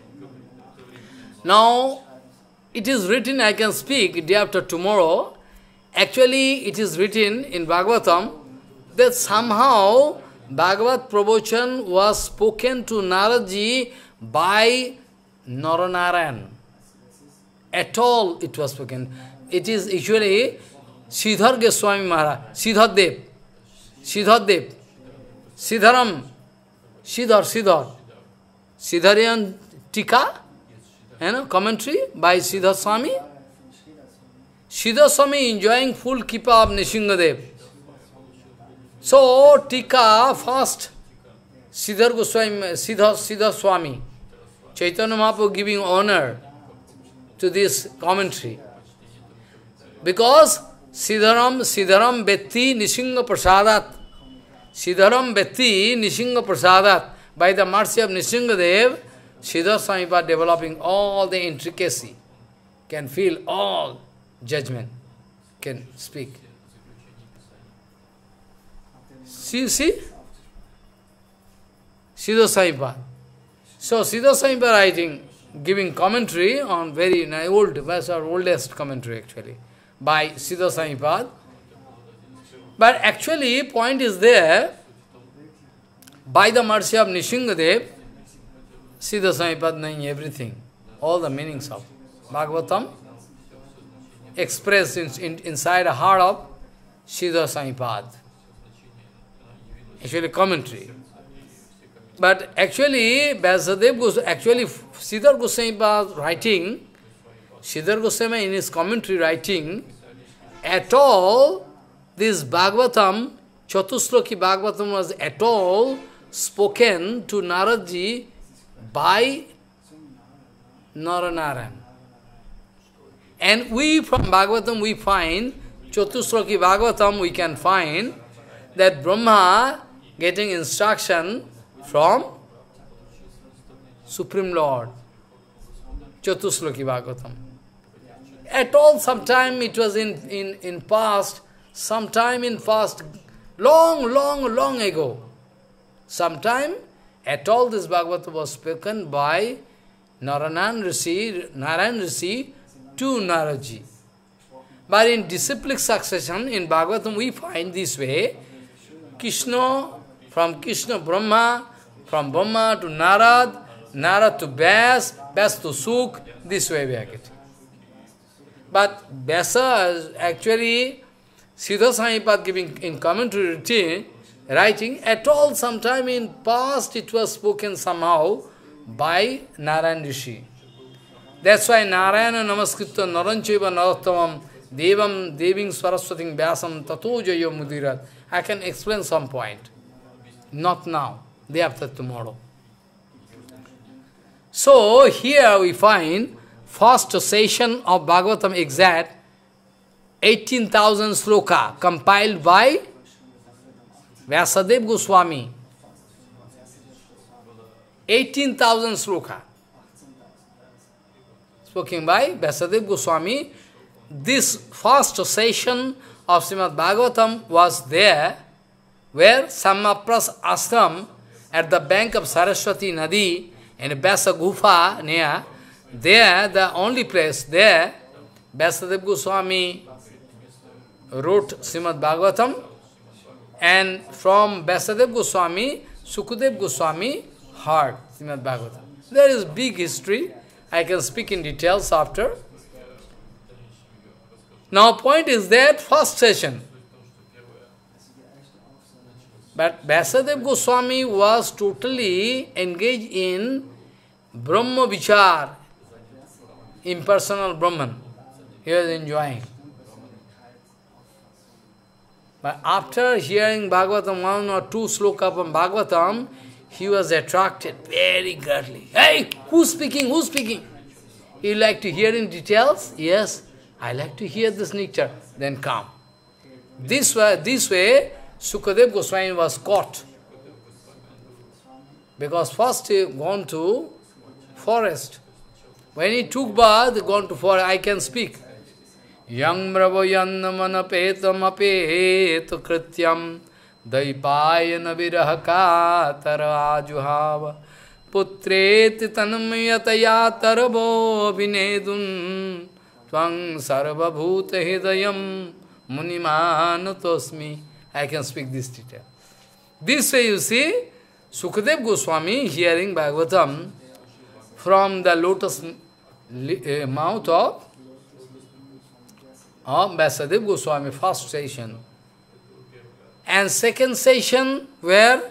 Now, it is written, I can speak day after tomorrow. Actually, it is written in Bhagavatam that somehow Bhagavad Pravachan was spoken to Naradji by Naranarayan. At all it was spoken. It is usually Sridhar Goswami Maharaj, Siddhardev, Siddharam, Siddharian Tika, commentary by Siddhar Swami. Siddhar Swami enjoying full kippa of Nrsingadev. So, Tika first, Siddhar Swami, Chaitanya Mahaprabhu giving honor to this commentary. Because Siddharam Betti Nrsinga Prasadat, Siddharam Betti Nrsinga Prasadat, by the mercy of Nrsingadev, Siddhar Swami was developing all the intricacy, can feel all judgment, can speak. See? Siddhar Swami. So Siddhar Swami writing, giving commentary on very old, our oldest commentary actually, by Siddhar Swami. But actually, point is there, by the mercy of Nrsingadev, Siddhar Swami knowing everything, all the meanings of Bhagavatam, expressed inside the heart of Siddhar Swami. Actually, commentary. But actually, Siddhar Goswami was writing, Siddhar Goswami in his commentary writing, at all, this Bhagavatam, Chatusloki Bhagavatam was at all spoken to Naradji by Naranarayan. And we from Bhagavatam we find, Chatusloki Bhagavatam we can find that Brahma getting instruction from Supreme Lord. Chatusloki Bhagavatam. At all, sometime it was in past, sometime in past, long ago. Sometime, at all this Bhagavatam was spoken by Narayan Rishi to Naradji. But in disciplic succession, in Bhagavatam we find this way, Krishna, from Krishna Brahma, from Brahma to Narad, Narad to Vyas, Vyas to Suk, this way we are getting. But Vyasa, actually, Siddhar Swami giving in commentary writing, at all sometime in past it was spoken somehow by Narayan Rishi. That's why Narayana Namaskritta Narancheva Narottamam Devam Deving Saraswating Vyasam Tato Jayo Mudirat. I can explain some point. Not now, day after tomorrow. So here we find first session of Bhagavatam exact 18,000 sloka compiled by Vyasadeva Goswami. 18,000 sloka spoken by Vyasadeva Goswami. This first session of Srimad Bhagavatam was there, where Samapras Ashram at the bank of Saraswati Nadi in Vyasa Gufa near, there, the only place there, Vyasadeva Goswami wrote Srimad Bhagavatam, and from Vyasadeva Goswami, Sukadeva Goswami heard Srimad Bhagavatam. There is big history. I can speak in details after. Now point is that first session. But Vyasadeva Goswami was totally engaged in Brahma Vichar, impersonal Brahman. He was enjoying. But after hearing Bhagavatam, one or two sloka from Bhagavatam, he was attracted very greatly. Hey, who's speaking? Who's speaking? You like to hear in details? Yes, I like to hear this nectar. Then come. This way, Sukadeva Goswami was caught. Because first he gone to forest. When he took bath, he gone to forest. I can speak. Yang bravoyannamana petam apeto krityam daipayana virahaka tarajuhava putreti tanmayataya tarabo vinedun tvang sarva bhuta hidayam munimanatosmi. I can speak this detail. This way you see, Sukadeva Goswami hearing Bhagavatam from the lotus mouth of Vyasadeva Goswami, first session. And second session, where?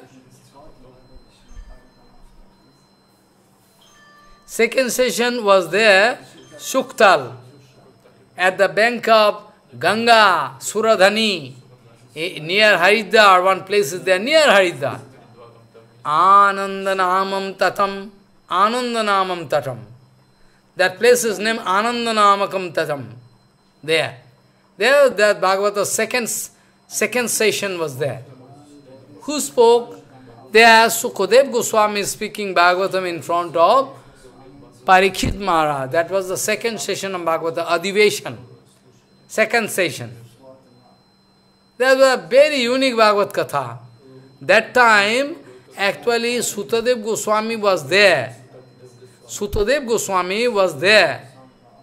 Second session was there, Shuktal, at the bank of Ganga, Suradhani, near Haridwar. One place is there, near Haridwar. Anandanamam Tatam, Anandanamam Tatam. That place is named Anandanamakam Tatam. There, that Bhagavata second session was there. Who spoke? There, Sukadeva Goswami speaking Bhagavatam in front of Parikshit Maharaj. That was the second session of Bhagavata, Adiveshan. Second session. There was a very unique Bhagavat Katha. That time, actually, Sukadeva Goswami was there. Sukadeva Goswami was there.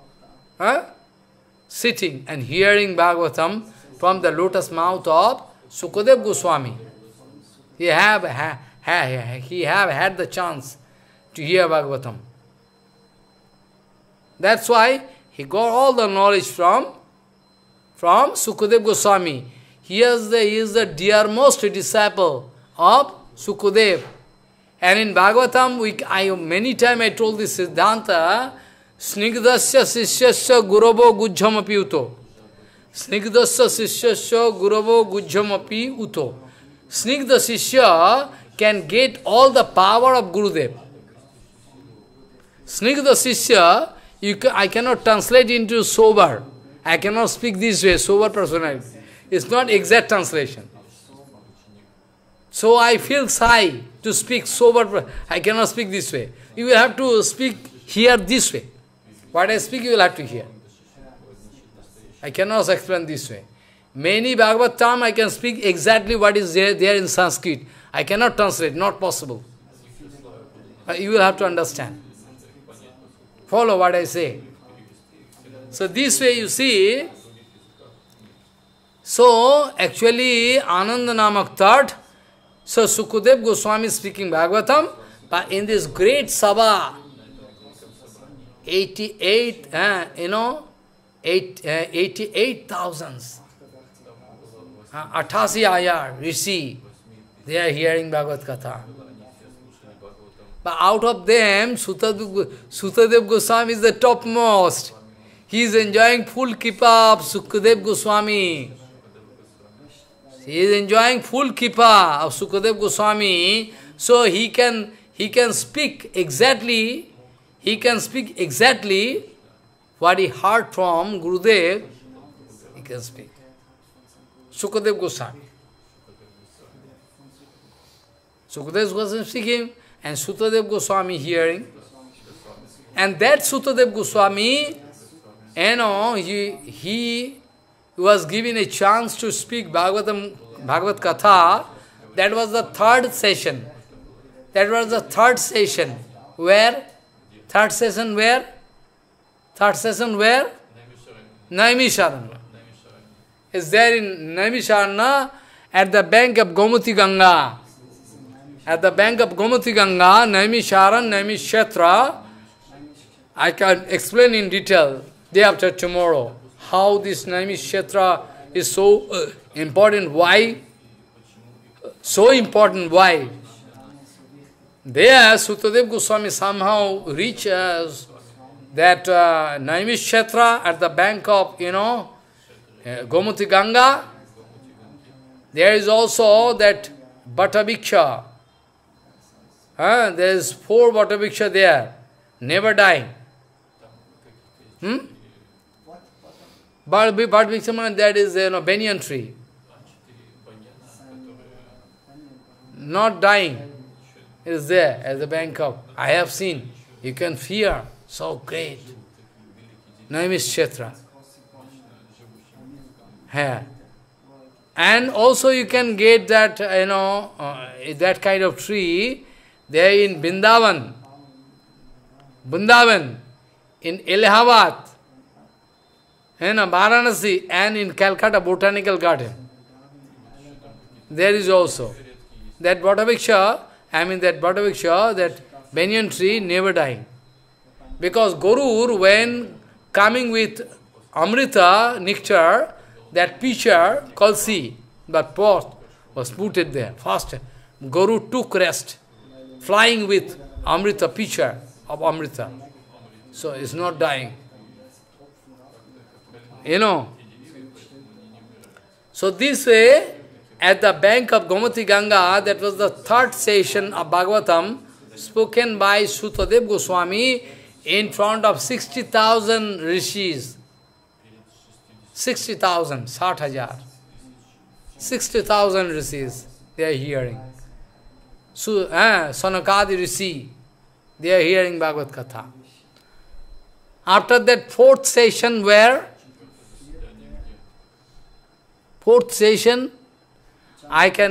Sitting and hearing Bhagavatam from the lotus mouth of Sukadeva Goswami. He have had the chance to hear Bhagavatam. That's why he got all the knowledge from Sukadeva Goswami. He is the dearmost disciple of Sukadeva. And in Bhagavatam, many times I told this Siddhanta, Snigdasya Sishyasya Guravo Gujjamapi Uto. Snigdasya Sishyasya Guravo Gujjamapi Uto. Snigda Sishya can get all the power of Gurudev. Snigda Sishya, I cannot translate into sober. I cannot speak this way, sober personality. It's not exact translation. So I feel shy to speak sober. I cannot speak this way. You will have to speak here this way. What I speak, you will have to hear. I cannot explain this way. Many Bhagavatam, I can speak exactly what is there in Sanskrit. I cannot translate, not possible. You will have to understand. Follow what I say. So this way you see, so actually Ananda Namak third, so Sukadeva Goswami speaking Bhagavatam, but in this great Sabha, 88,000. 88 ayar, Rishi, They are hearing Bhagavad Katha. But out of them, Sutadev Goswami is the topmost. He is enjoying full kippa of Sukadev Goswami. He is enjoying full kippa of Sukadev Goswami, so he can speak exactly, what he heard from Gurudev, he can speak. Sukadev Goswami. Sukadev Goswami speaking, and Sutadev Goswami hearing. And that Sutadev Goswami, he was given a chance to speak Bhagavad Katha. That was the third session. Where? Third session where? Naimisharanya. Is there in Naimisharanya at the bank of Gomati Ganga. At the bank of Gomati Ganga, Naimisharanya, Naimishetra. I can explain in detail day after tomorrow how this Naimishetra is so important. Why? So important. Why? There, Sutadev Goswami somehow reaches that Naimishetra at the bank of, Gomati Ganga. There is also that Bhattaviksha. There is 4 Bhattaviksha there, never dying. Bhattaviksha, that is, banyan tree. Not dying. Is there at the bank of. I have seen. You can fear. So great. Naimishetra. And also you can get that, that kind of tree there in Vrindavan. In Allahabad, Varanasi, and in Calcutta Botanical Garden. There is also. That Bhattaviksha, that banyan tree never dying. Because Guru, when coming with Amrita, nectar, that pitcher, Kalsi, that pot was put it there. First, Guru took rest, flying with Amrita, pitcher of Amrita. So it's not dying. So this way, at the bank of Gomati Ganga, that was the third session of Bhagavatam, spoken by Sutadev Goswami in front of 60,000 rishis. 60,000, 60,000 rishis, they are hearing. Sanakadi Rishi, they are hearing Bhagavad Katha. After that fourth session where? Fourth session, I can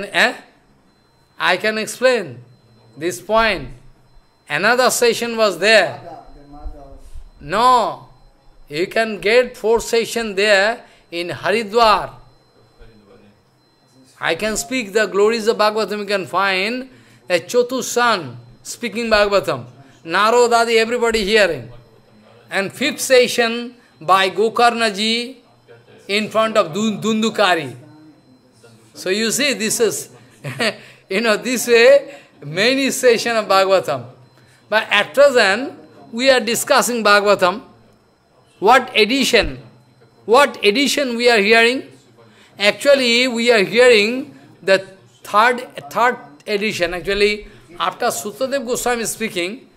explain this point. Another session was there. No, you can get fourth session there in Haridwar. I can speak the glories of Bhagavatam. You can find a Chotu son speaking Bhagavatam. Narodadi, everybody hearing. And fifth session by Gokarna ji in front of Dundukari. So you see, this is, this way, many sessions of Bhagavatam. But at present, we are discussing Bhagavatam. What edition we are hearing? Actually, we are hearing the third edition. Actually, after Sutadev Goswami speaking,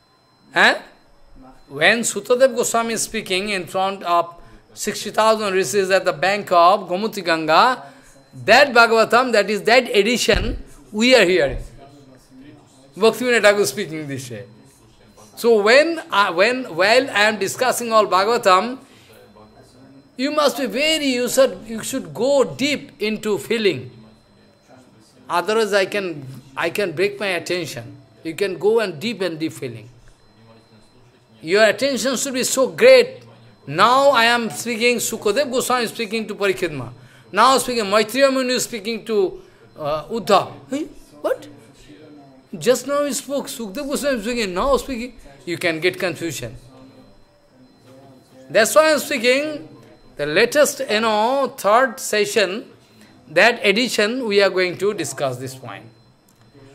when Sutadev Goswami is speaking in front of 60,000 rishis at the bank of Gomati Ganga, that Bhagavatam, that is that edition, we are hearing. Bhaktivinoda Thakur speaking this way. So while I am discussing all Bhagavatam, you must be you should go deep into feeling. Otherwise I can break my attention. You can go and deep feeling. Your attention should be so great. Now I am speaking, Sukadev Goswami is speaking to Parikshit. Now speaking, Maitreya Muni is speaking to Uddhav. Hey, what? Just now he spoke, Sukadev Goswami is speaking, now speaking. You can get confusion. That's why I am speaking, the latest, third session, that edition, we are going to discuss this point.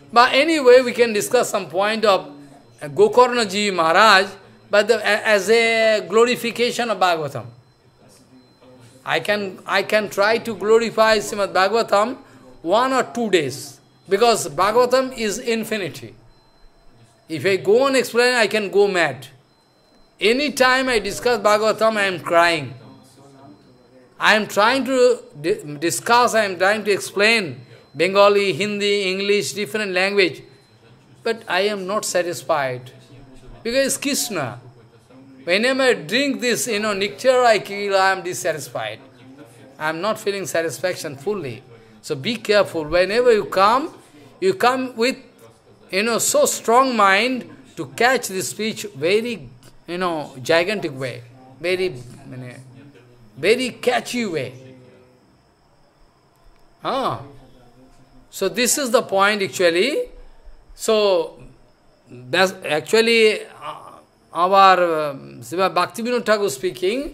But anyway, we can discuss some point of Gokarna Ji Maharaj, but as a glorification of Bhagavatam. I can try to glorify Srimad Bhagavatam 1 or 2 days, because Bhagavatam is infinity. If I go on explaining, I can go mad. Any time I discuss Bhagavatam, I am crying. I am trying to discuss, I am trying to explain Bengali, Hindi, English, different language. But I am not satisfied. Because it's Krishna. Whenever I drink this, nectar, I am dissatisfied. I am not feeling satisfaction fully. So be careful. Whenever you come with, so strong mind to catch this speech very, gigantic way. Very catchy way. So this is the point actually. So, that's actually our Bhaktivinoda Thakur speaking,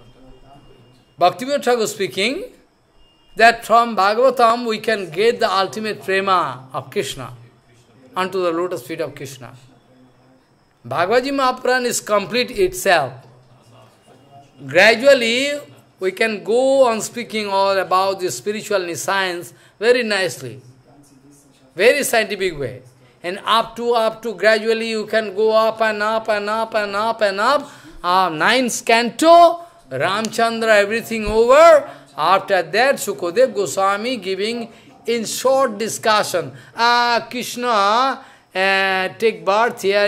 that from Bhagavatam we can get the ultimate prema of Krishna unto the lotus feet of Krishna. Bhagavad Gita Mahapuran is complete itself. Gradually, we can go on speaking all about the spiritual science very nicely, very scientific way. And up to gradually you can go up and up and up and up and up. Ninth canto, Ramchandra, everything over. After that, Sukadev Goswami giving in short discussion. Krishna take birth here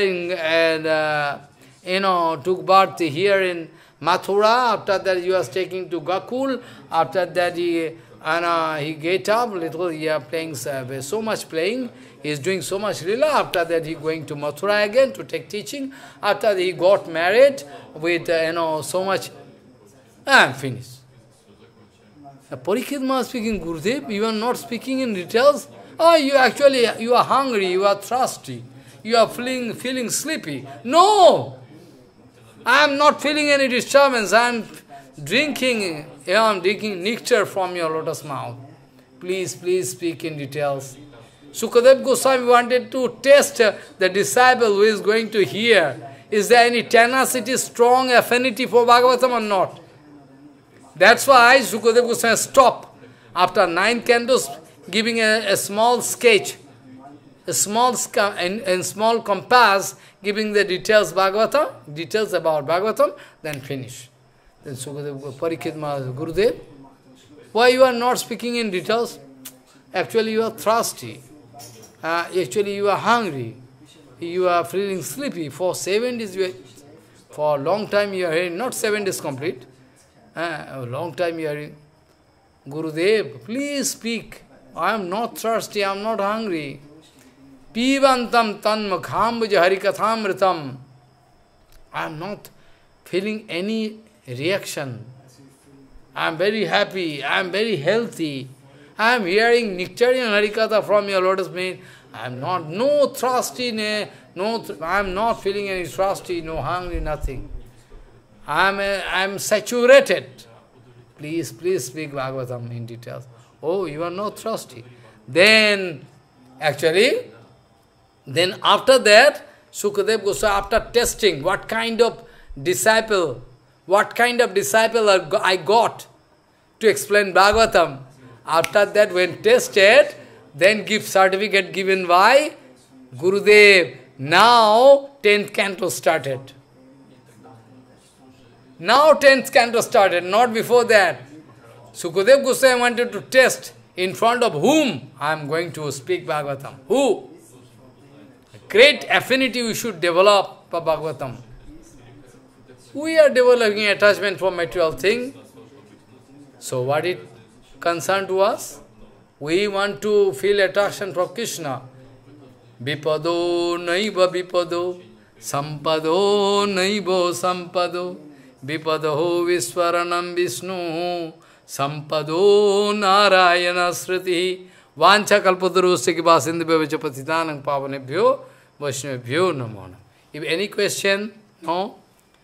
took birth here in Mathura. After that, he was taking to Gakul. After that, he get up little. He playing so much playing. He is doing so much lila. After that, he going to Mathura again to take teaching. After that, he got married with so much. I am finished. Parikshit Maharaj speaking, Gurudev, you are not speaking in details. Oh, you are hungry, you are thirsty, you are feeling sleepy. No! I am not feeling any disturbance. I am drinking nectar from your lotus mouth. Please speak in details. Sukadev Goswami wanted to test the disciple who is going to hear. Is there any tenacity, strong affinity for Bhagavatam or not? That's why Sukadev Goswami stopped. After 9 cantos, giving a small sketch, a small compass, giving the details about Bhagavatam, then finish. Then Sukadev, Parikshit Maharaj, Gurudev, why you are not speaking in details? Actually, you are thirsty. Actually, you are hungry. You are feeling sleepy. For 7 days, for a long time you are hearing, not 7 days complete. A long time you are hearing, Gurudev, please speak. I am not thirsty, I am not hungry. Pivantam tanmukhambuja harikathamritam. I am not feeling any reaction. I am very happy, I am very healthy. I am hearing nectarian harikatha from your lotus feet. I am not, no thirsty, I am not feeling any thirsty, no hungry, nothing. I am saturated. Please speak Bhagavatam in details. Oh, you are not thirsty. Then, after that, Sukadev Goswami, after testing what kind of disciple I got to explain Bhagavatam, after that, when tested, then give certificate given by Gurudev. Now, 10th canto started. Now 10th canto started, not before that. Sukadev Goswami wanted to test in front of whom I am going to speak Bhagavatam. Who? Great affinity we should develop for Bhagavatam. We are developing attachment for material thing. So what it concerned to us? We want to feel attraction for Krishna. Vipado naiva vipado, sampado naiva sampado, vipadaho viswaranam Vishnu, sampado narayana sriti, vancha kalpatarusya ki basindhya patitanang pavanebhyo, vaishnavabhyo namo. If any question, no?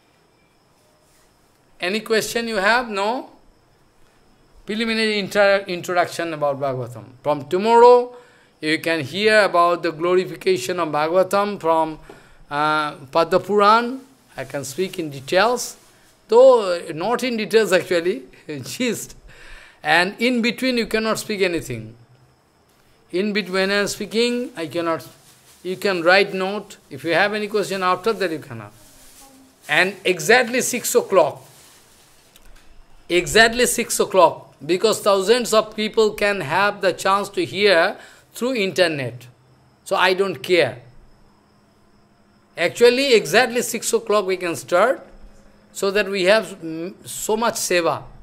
Any question you have? No? Preliminary introduction about Bhagavatam. From tomorrow, You can hear about the glorification of Bhagavatam from Padma Puran. I can speak in details, though not in details actually, gist. And in between you cannot speak anything. In between when I am speaking, I cannot. You can write note. If you have any question after that, you cannot. And exactly 6 o'clock. Exactly 6 o'clock. Because thousands of people can have the chance to hear through internet. So I don't care. Actually, exactly 6 o'clock we can start, so that we have so much seva.